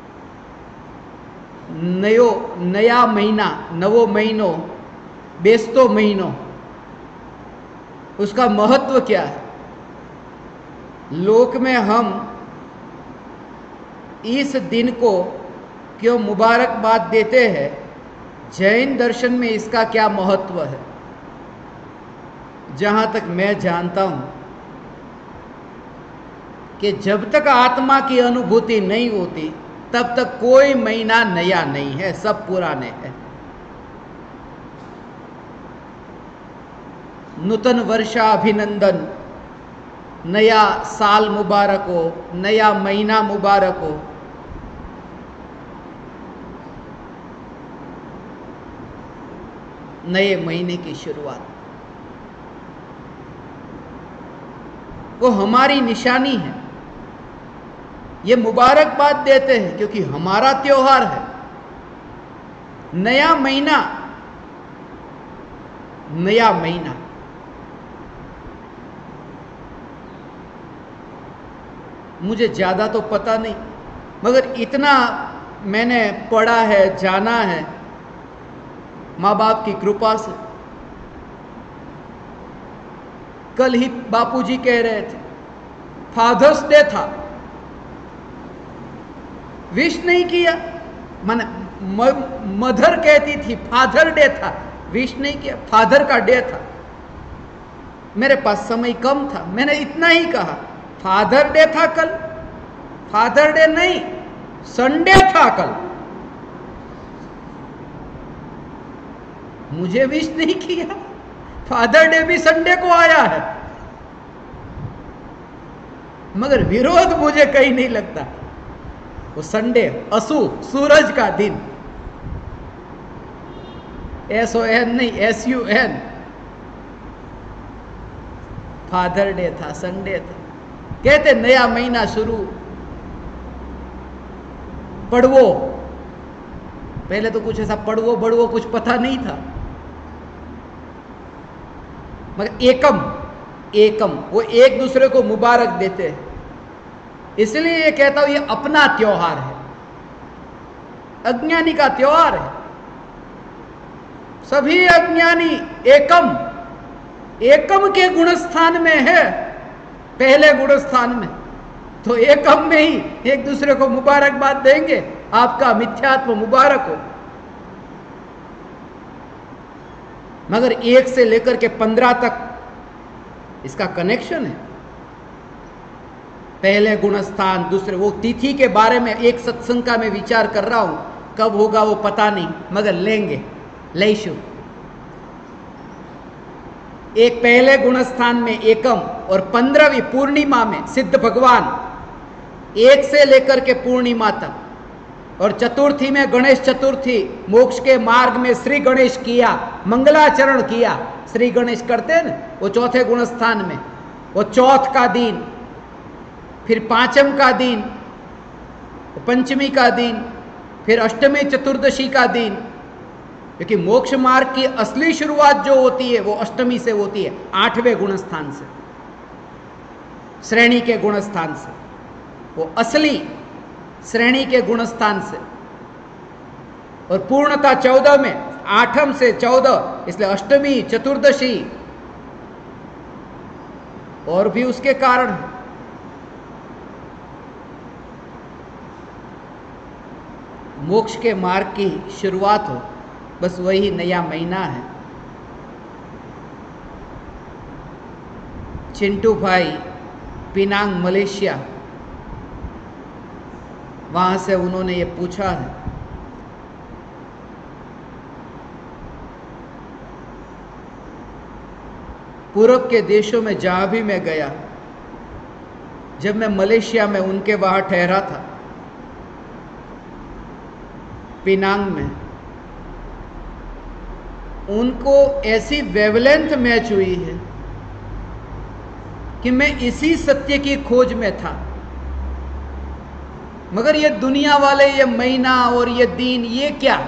नया महीना, नवो महीनो, बेस्तो महीनो, उसका महत्व क्या है? लोक में हम इस दिन को क्यों मुबारकबाद देते हैं? जैन दर्शन में इसका क्या महत्व है? जहां तक मैं जानता हूं कि जब तक आत्मा की अनुभूति नहीं होती तब तक कोई महीना नया नहीं है, सब पुराने हैं। नूतन वर्षा अभिनंदन, नया साल मुबारक हो, नया महीना मुबारक हो। नए महीने की शुरुआत वो हमारी निशानी है। ये मुबारकबाद देते हैं क्योंकि हमारा त्योहार है। नया महीना, नया महीना मुझे ज्यादा तो पता नहीं, मगर इतना मैंने पढ़ा है, जाना है माँ बाप की कृपा से। कल ही बापूजी कह रहे थे फादर्स डे था, विश नहीं किया। माने मदर कहती थी फादर डे था, विश नहीं किया। फादर का डे था, मेरे पास समय कम था, मैंने इतना ही कहा फादर डे था कल। फादर डे नहीं, संडे था कल। मुझे विश नहीं किया। फादर डे भी संडे को आया है, मगर विरोध मुझे कहीं नहीं लगता। वो संडे असु, सूरज का दिन, SON नहीं, SUN। फादर डे था, संडे था। कहते नया महीना शुरू, पड़वो। पहले तो कुछ ऐसा पड़वो बड़वो कुछ पता नहीं था, मगर एकम, एकम वो एक दूसरे को मुबारक देते हैं। इसलिए ये कहता हूं ये अपना त्योहार है, अज्ञानी का त्योहार है। सभी अज्ञानी एकम, एकम के गुणस्थान में है, पहले गुणस्थान में। तो एकम में ही एक दूसरे को मुबारकबाद देंगे, आपका मिथ्यात्व मुबारक हो। मगर 1 से लेकर के 15 तक इसका कनेक्शन है। पहले गुणस्थान, दूसरे, वो तिथि के बारे में एक सत्संग का मैं विचार कर रहा हूं, कब होगा वो पता नहीं, मगर लेंगे, लैशु। एक पहले गुणस्थान में एकम और 15वीं पूर्णिमा में सिद्ध भगवान, 1 से लेकर के पूर्णिमा तक। और चतुर्थी में गणेश चतुर्थी, मोक्ष के मार्ग में श्री गणेश किया, मंगलाचरण किया। श्री गणेश करते हैं ना, वो चौथे गुणस्थान में, वो चौथ का दिन, फिर पांचम का दिन, पंचमी का दिन, फिर अष्टमी चतुर्दशी का दिन। क्योंकि मोक्ष मार्ग की असली शुरुआत जो होती है वो अष्टमी से होती है, 8वें गुणस्थान से, श्रेणी के गुणस्थान से, वो असली श्रेणी के गुणस्थान से। और पूर्णता 14 में, 8 से 14, इसलिए अष्टमी चतुर्दशी और भी उसके कारण है। मोक्ष के मार्ग की शुरुआत हो, बस वही नया महीना है। चिंटू भाई पिनांग मलेशिया, वहां से उन्होंने ये पूछा है। पूर्व के देशों में जहां भी मैं गया, जब मैं मलेशिया में उनके वहां ठहरा था, पिनांग में, उनको ऐसी वेवलेंथ मैच हुई है कि मैं इसी सत्य की खोज में था। मगर ये दुनिया वाले, ये महीना और ये दिन, ये क्या?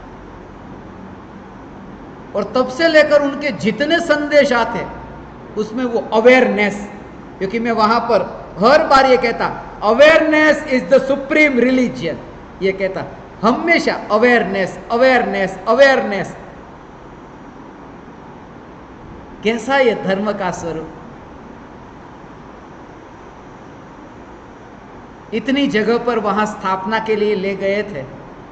और तब से लेकर उनके जितने संदेश आते उसमें वो अवेयरनेस, क्योंकि मैं वहां पर हर बार ये कहता awareness is the supreme religion, ये कहता हमेशा अवेयरनेस, अवेयरनेस, अवेयरनेस। कैसा ये धर्म का स्वरूप! इतनी जगह पर वहां स्थापना के लिए ले गए थे,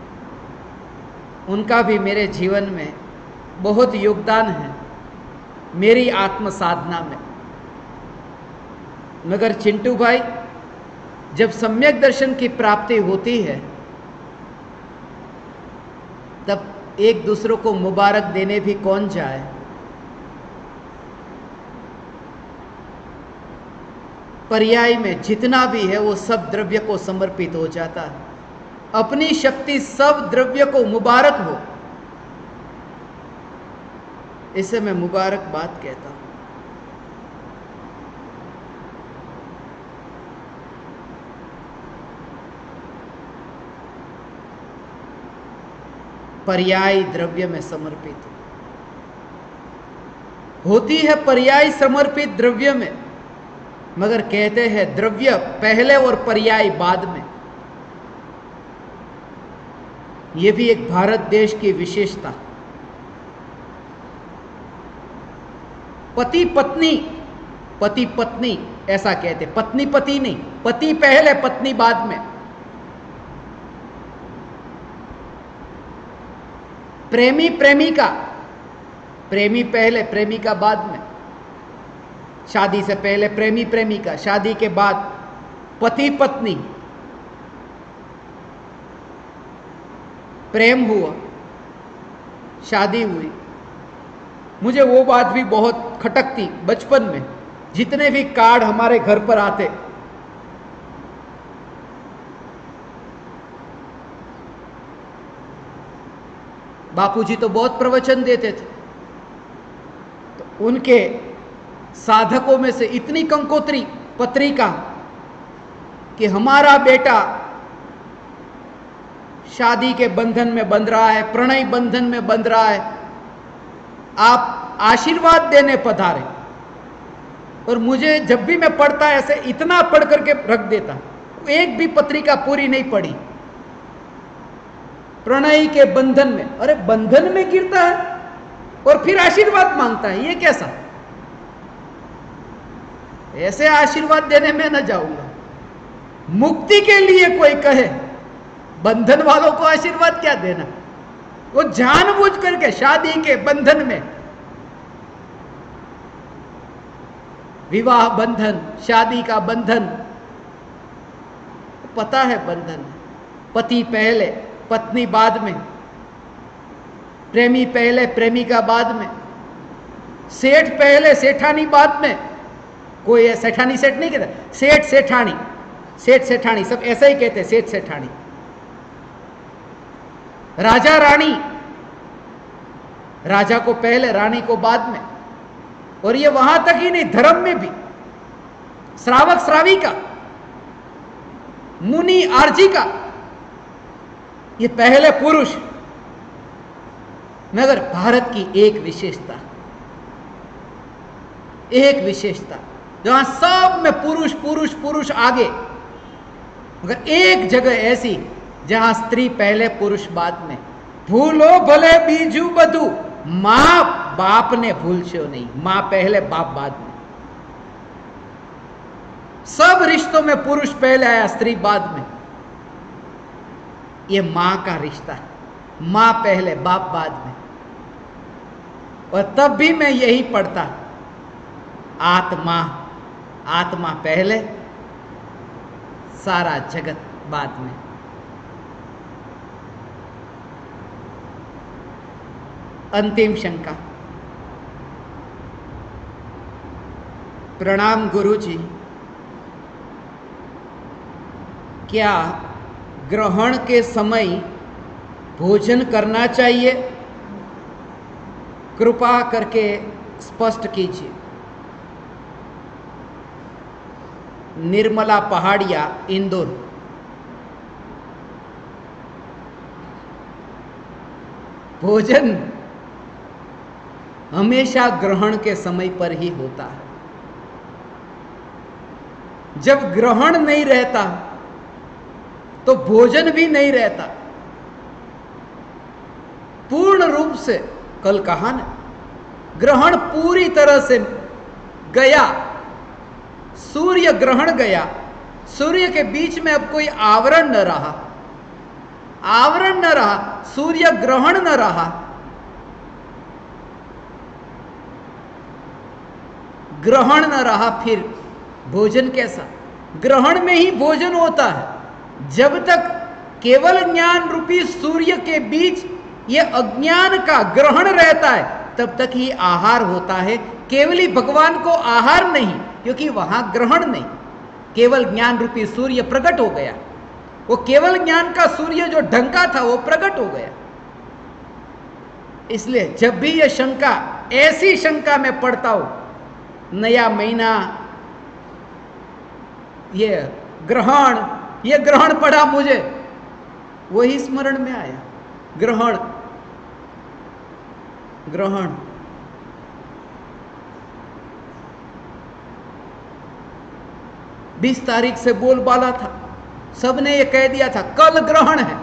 उनका भी मेरे जीवन में बहुत योगदान है। मेरी आत्म साधना में। मगर चिंटू भाई, जब सम्यक दर्शन की प्राप्ति होती है तब एक दूसरों को मुबारक देने भी कौन जाए। पर्याय में जितना भी है वो सब द्रव्य को समर्पित हो जाता है। अपनी शक्ति सब द्रव्य को मुबारक हो, इसे मैं मुबारकबाद कहता हूं। पर्याय द्रव्य में समर्पित होती है, पर्याय समर्पित द्रव्य में, मगर कहते हैं द्रव्य पहले और पर्याय बाद में। यह भी एक भारत देश की विशेषता। पति पत्नी ऐसा कहते, पत्नी पति नहीं, पति पहले पत्नी बाद में। प्रेमी प्रेमिका, प्रेमी पहले प्रेमिका बाद में। शादी से पहले प्रेमी प्रेमिका, शादी के बाद पति पत्नी। प्रेम हुआ, शादी हुई। मुझे वो बात भी बहुत खटकती बचपन में, जितने भी कार्ड हमारे घर पर आते, बापूजी तो बहुत प्रवचन देते थे, तो उनके साधकों में से इतनी कंकोत्री पत्रिका कि हमारा बेटा शादी के बंधन में बंध रहा है, प्रणय बंधन में बंध रहा है, आप आशीर्वाद देने पधारे। और मुझे जब भी मैं पढ़ता ऐसे इतना पढ़ करके रख देता, एक भी पत्रिका पूरी नहीं पढ़ी। प्रणय के बंधन में, अरे बंधन में गिरता है और फिर आशीर्वाद मांगता है, ये कैसा? ऐसे आशीर्वाद देने में न जाऊंगा। मुक्ति के लिए कोई कहे, बंधन वालों को आशीर्वाद क्या देना? वो जानबूझ करके शादी के बंधन में, विवाह बंधन, शादी का बंधन, पता है बंधन, पति पहले पत्नी बाद में, प्रेमी पहले प्रेमिका बाद में, सेठ पहले सेठानी बाद में। कोई सेठानी सेठ नहीं कहता, सेठ सेठानी, सेठ सेठानी सब ऐसा ही कहते, सेठ सेठानी। राजा रानी, राजा को पहले रानी को बाद में। और ये वहां तक ही नहीं, धर्म में भी श्रावक श्राविका, मुनि आर्जिका, ये पहले पुरुष। मगर भारत की एक विशेषता, एक विशेषता जहां सब में पुरुष पुरुष पुरुष आगे, मगर एक जगह ऐसी जहां स्त्री पहले पुरुष बाद में। भूलो भले बीजू बधु, मां बाप ने भूलशो नहीं, मां पहले बाप बाद में। सब रिश्तों में पुरुष पहले आया, स्त्री बाद में। ये मां का रिश्ता, मां पहले बाप बाद में। और तब भी मैं यही पढ़ता, आत्मा, आत्मा पहले, सारा जगत बाद में। अंतिम शंका। प्रणाम गुरुजी, क्या ग्रहण के समय भोजन करना चाहिए? कृपा करके स्पष्ट कीजिए। निर्मला पहाड़िया, इंदौर। भोजन हमेशा ग्रहण के समय पर ही होता है। जब ग्रहण नहीं रहता तो भोजन भी नहीं रहता पूर्ण रूप से। कल कहा ना, ग्रहण पूरी तरह से गया, सूर्य ग्रहण गया, सूर्य के बीच में अब कोई आवरण न रहा, आवरण न रहा, सूर्य ग्रहण न रहा। ग्रहण न रहा फिर भोजन कैसा? ग्रहण में ही भोजन होता है। जब तक केवल ज्ञान रूपी सूर्य के बीच ये अज्ञान का ग्रहण रहता है तब तक ही आहार होता है। केवल ही भगवान को आहार नहीं, क्योंकि वहां ग्रहण नहीं, केवल ज्ञान रूपी सूर्य प्रकट हो गया। वो केवल ज्ञान का सूर्य जो ढंका था वो प्रकट हो गया। इसलिए जब भी ये शंका, ऐसी शंका में पड़ता हूं, नया महीना, ये ग्रहण पड़ा मुझे, वही स्मरण में आया। ग्रहण 20 तारीख से बोलबाला था, सबने ये कह दिया था कल ग्रहण है।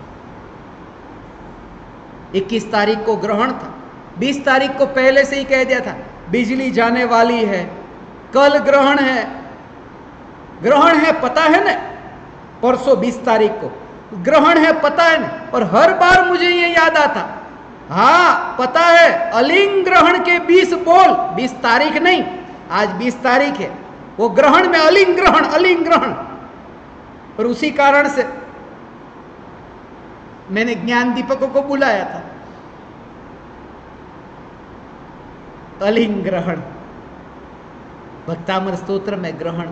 21 तारीख को ग्रहण था, 20 तारीख को पहले से ही कह दिया था बिजली जाने वाली है, कल ग्रहण है। ग्रहण है पता है ना, परसों 20 तारीख को ग्रहण है पता है ना। और हर बार मुझे ये याद आता, हाँ पता है, अलिंग ग्रहण के 20 बोल, 20 तारीख नहीं, आज 20 तारीख है, वो ग्रहण में अलिंग ग्रहण। और उसी कारण से मैंने ज्ञान दीपकों को बुलाया था। अलिंग ग्रहण, भक्तामृत स्तोत्र में ग्रहण।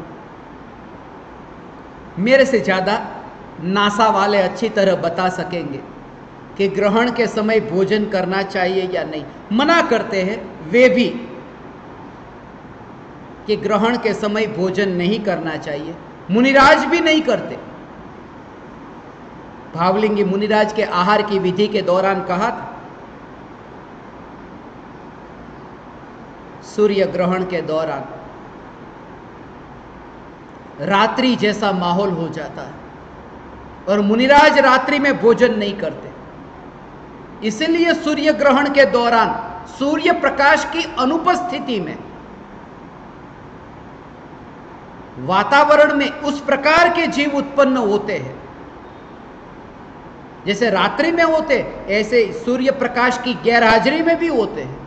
मेरे से ज्यादा नासा वाले अच्छी तरह बता सकेंगे कि ग्रहण के समय भोजन करना चाहिए या नहीं। मना करते हैं वे भी कि ग्रहण के समय भोजन नहीं करना चाहिए। मुनिराज भी नहीं करते। भावलिंगी मुनिराज के आहार की विधि के दौरान कहा था, सूर्य ग्रहण के दौरान रात्रि जैसा माहौल हो जाता है और मुनिराज रात्रि में भोजन नहीं करते। इसलिए सूर्य ग्रहण के दौरान सूर्य प्रकाश की अनुपस्थिति में वातावरण में उस प्रकार के जीव उत्पन्न होते हैं जैसे रात्रि में होते, ऐसे सूर्य प्रकाश की गैरहाजिरी में भी होते हैं।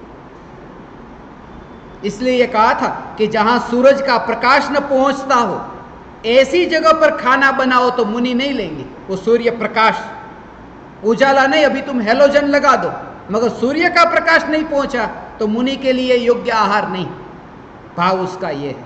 इसलिए यह कहा था कि जहां सूरज का प्रकाश न पहुंचता हो, ऐसी जगह पर खाना बनाओ तो मुनि नहीं लेंगे। वो सूर्य प्रकाश, उजाला नहीं, अभी तुम हेलोजन लगा दो, मगर सूर्य का प्रकाश नहीं पहुंचा तो मुनि के लिए योग्य आहार नहीं। भाव उसका ये है।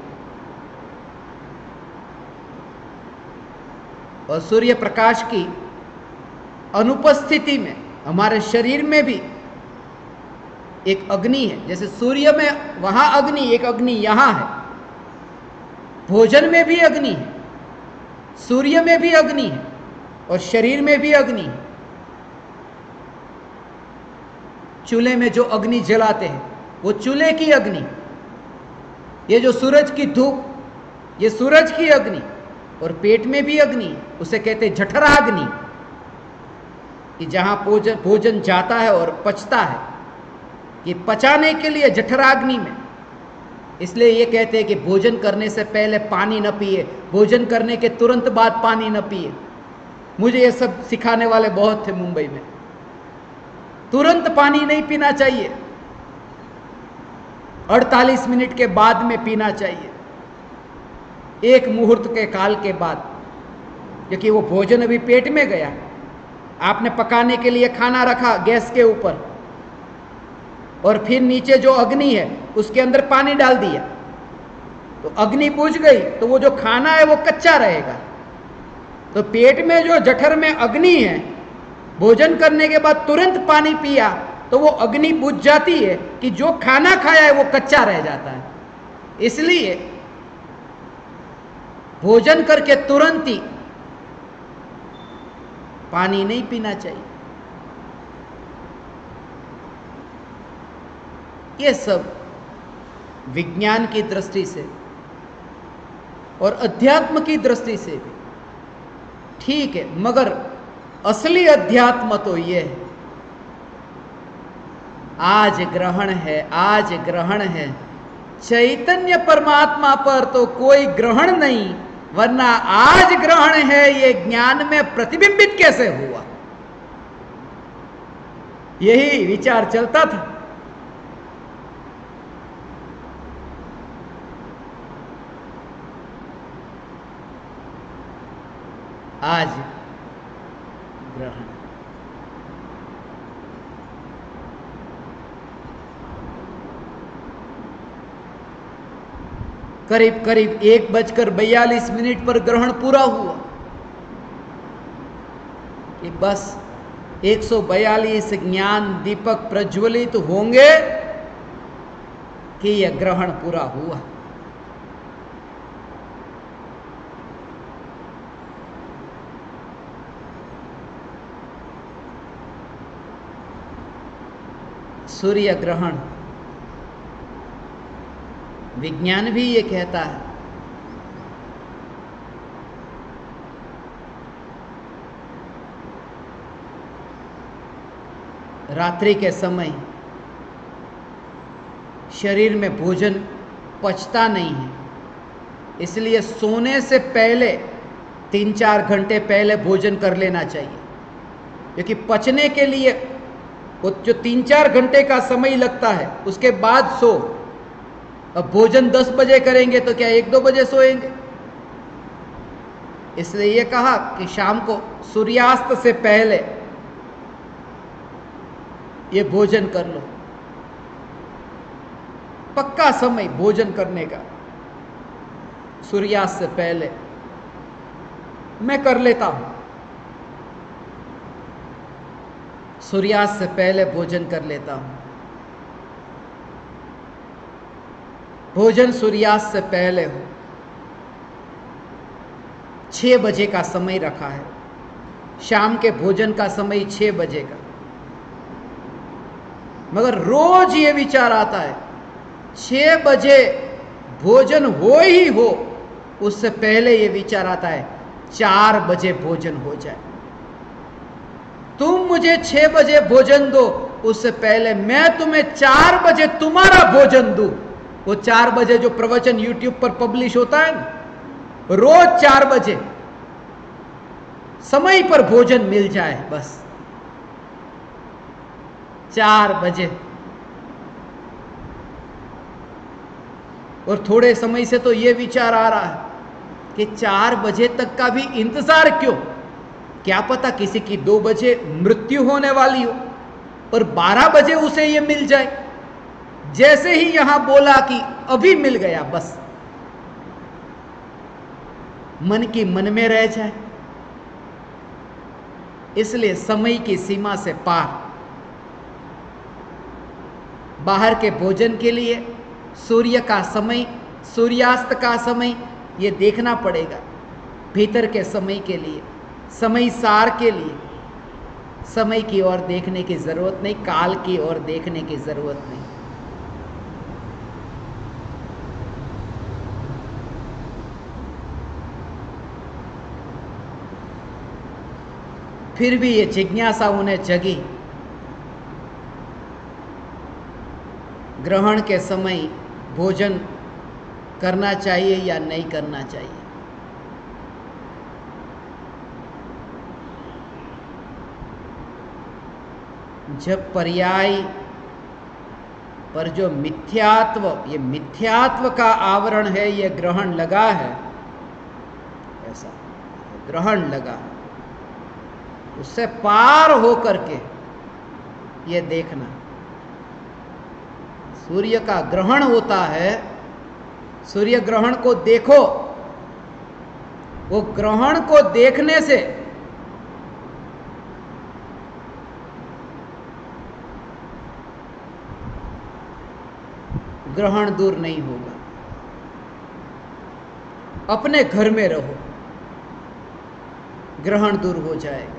और सूर्य प्रकाश की अनुपस्थिति में हमारे शरीर में भी एक अग्नि है। जैसे सूर्य में वहां अग्नि, एक अग्नि यहां है। भोजन में भी अग्नि है, सूर्य में भी अग्नि है और शरीर में भी अग्नि है। चूल्हे में जो अग्नि जलाते हैं वो चूल्हे की अग्नि, ये जो सूरज की धूप, ये सूरज की अग्नि। और पेट में भी अग्नि है, उसे कहते जठराग्नि, कि जहां भोजन जाता है और पचता है, ये पचाने के लिए जठराग्नि में। इसलिए ये कहते हैं कि भोजन करने से पहले पानी न पिए, भोजन करने के तुरंत बाद पानी न पिए। मुझे ये सब सिखाने वाले बहुत थे मुंबई में। तुरंत पानी नहीं पीना चाहिए, 48 मिनट के बाद में पीना चाहिए, एक मुहूर्त के काल के बाद, क्योंकि वो भोजन अभी पेट में गया। आपने पकाने के लिए खाना रखा गैस के ऊपर और फिर नीचे जो अग्नि है उसके अंदर पानी डाल दिया, तो अग्नि बुझ गई तो वो जो खाना है वो कच्चा रहेगा। तो पेट में जो जठर में अग्नि है, भोजन करने के बाद तुरंत पानी पिया तो वो अग्नि बुझ जाती है कि जो खाना खाया है वो कच्चा रह जाता है। इसलिए भोजन करके तुरंत ही पानी नहीं पीना चाहिए। ये सब विज्ञान की दृष्टि से और अध्यात्म की दृष्टि से भी ठीक है, मगर असली अध्यात्म तो ये है, आज ग्रहण है, आज ग्रहण है। चैतन्य परमात्मा पर तो कोई ग्रहण नहीं, वरना आज ग्रहण है ये ज्ञान में प्रतिबिंबित कैसे हुआ, यही विचार चलता था। आज ग्रहण। करीब करीब 1:42 पर ग्रहण पूरा हुआ कि बस 142 ज्ञान दीपक प्रज्वलित होंगे कि यह ग्रहण पूरा हुआ। सूर्य ग्रहण, विज्ञान भी ये कहता है रात्रि के समय शरीर में भोजन पचता नहीं है, इसलिए सोने से पहले 3-4 घंटे पहले भोजन कर लेना चाहिए, क्योंकि पचने के लिए वो जो 3-4 घंटे का समय लगता है उसके बाद सो। अब भोजन 10 बजे करेंगे तो क्या 1-2 बजे सोएंगे? इसलिए ये कहा कि शाम को सूर्यास्त से पहले ये भोजन कर लो। पक्का समय भोजन करने का सूर्यास्त से पहले। मैं कर लेता हूं, सूर्यास्त से पहले भोजन कर लेता हूं। भोजन सूर्यास्त से पहले हो। 6 बजे का समय रखा है, शाम के भोजन का समय 6 बजे का। मगर रोज ये विचार आता है 6 बजे भोजन हो ही हो, उससे पहले ये विचार आता है 4 बजे भोजन हो जाए। तुम मुझे 6 बजे भोजन दो, उससे पहले मैं तुम्हें 4 बजे तुम्हारा भोजन दूं। वो 4 बजे जो प्रवचन YouTube पर पब्लिश होता है ना, रोज 4 बजे समय पर भोजन मिल जाए, बस 4 बजे। और थोड़े समय से तो ये विचार आ रहा है कि 4 बजे तक का भी इंतजार क्यों? क्या पता किसी की 2 बजे मृत्यु होने वाली हो और 12 बजे उसे ये मिल जाए। जैसे ही यहां बोला कि अभी मिल गया, बस मन की मन में रह जाए। इसलिए समय की सीमा से पार बाहर के भोजन के लिए सूर्य का समय, सूर्यास्त का समय ये देखना पड़ेगा। भीतर के समय के लिए, समय सार के लिए समय की ओर देखने की जरूरत नहीं, काल की ओर देखने की जरूरत नहीं। फिर भी ये जिज्ञासा उन्हें जगी, ग्रहण के समय भोजन करना चाहिए या नहीं करना चाहिए। जब पर्याय पर जो मिथ्यात्व, ये मिथ्यात्व का आवरण है, ये ग्रहण लगा है, ऐसा ग्रहण लगा, उससे पार होकर के ये देखना। सूर्य का ग्रहण होता है, सूर्य ग्रहण को देखो, वो ग्रहण को देखने से ग्रहण दूर नहीं होगा। अपने घर में रहो, ग्रहण दूर हो जाएगा।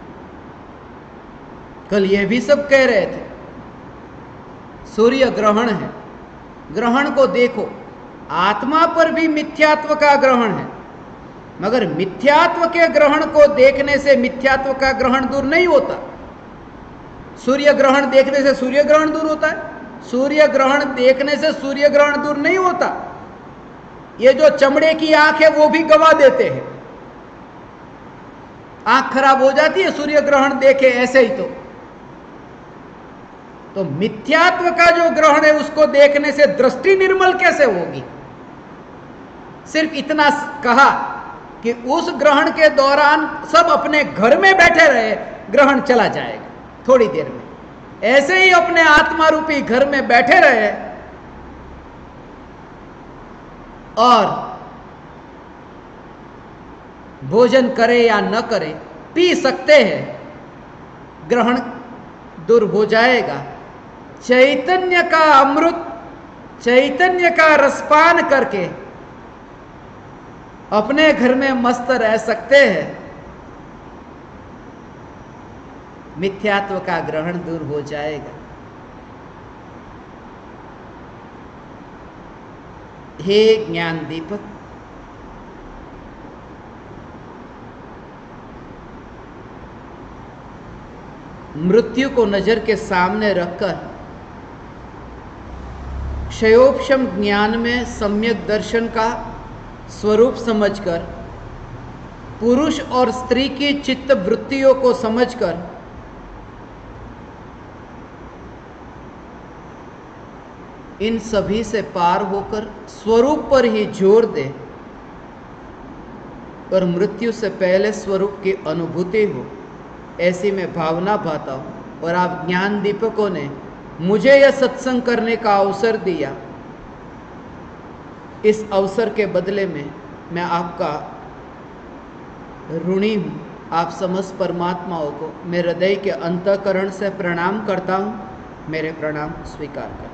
कल ये भी सब कह रहे थे सूर्य ग्रहण है, ग्रहण को देखो। आत्मा पर भी मिथ्यात्व का ग्रहण है, मगर मिथ्यात्व के ग्रहण को देखने से मिथ्यात्व का ग्रहण दूर नहीं होता। सूर्य ग्रहण देखने से सूर्य ग्रहण दूर होता है, सूर्य ग्रहण देखने से सूर्य ग्रहण दूर नहीं होता। ये जो चमड़े की आंख है वो भी गवा देते हैं, आंख खराब हो जाती है सूर्य ग्रहण देखे ऐसे ही। तो मिथ्यात्व का जो ग्रहण है उसको देखने से दृष्टि निर्मल कैसे होगी? सिर्फ इतना कहा कि उस ग्रहण के दौरान सब अपने घर में बैठे रहे, ग्रहण चला जाएगा थोड़ी देर में। ऐसे ही अपने आत्मा रूपी घर में बैठे रहे और भोजन करे या न करे, पी सकते हैं, ग्रहण दूर हो जाएगा। चैतन्य का अमृत, चैतन्य का रसपान करके अपने घर में मस्त रह सकते हैं, मिथ्यात्व का ग्रहण दूर हो जाएगा। हे ज्ञान दीपक, मृत्यु को नजर के सामने रखकर क्षयोपशम ज्ञान में सम्यक दर्शन का स्वरूप समझकर, पुरुष और स्त्री की चित्त वृत्तियों को समझकर इन सभी से पार होकर स्वरूप पर ही जोर दे और मृत्यु से पहले स्वरूप की अनुभूति हो, ऐसी मैं भावना पाता हूँ। और आप ज्ञान दीपकों ने मुझे यह सत्संग करने का अवसर दिया, इस अवसर के बदले में मैं आपका ऋणी हूँ। आप समस्त परमात्माओं को मैं हृदय के अंतःकरण से प्रणाम करता हूँ। मेरे प्रणाम स्वीकार करें।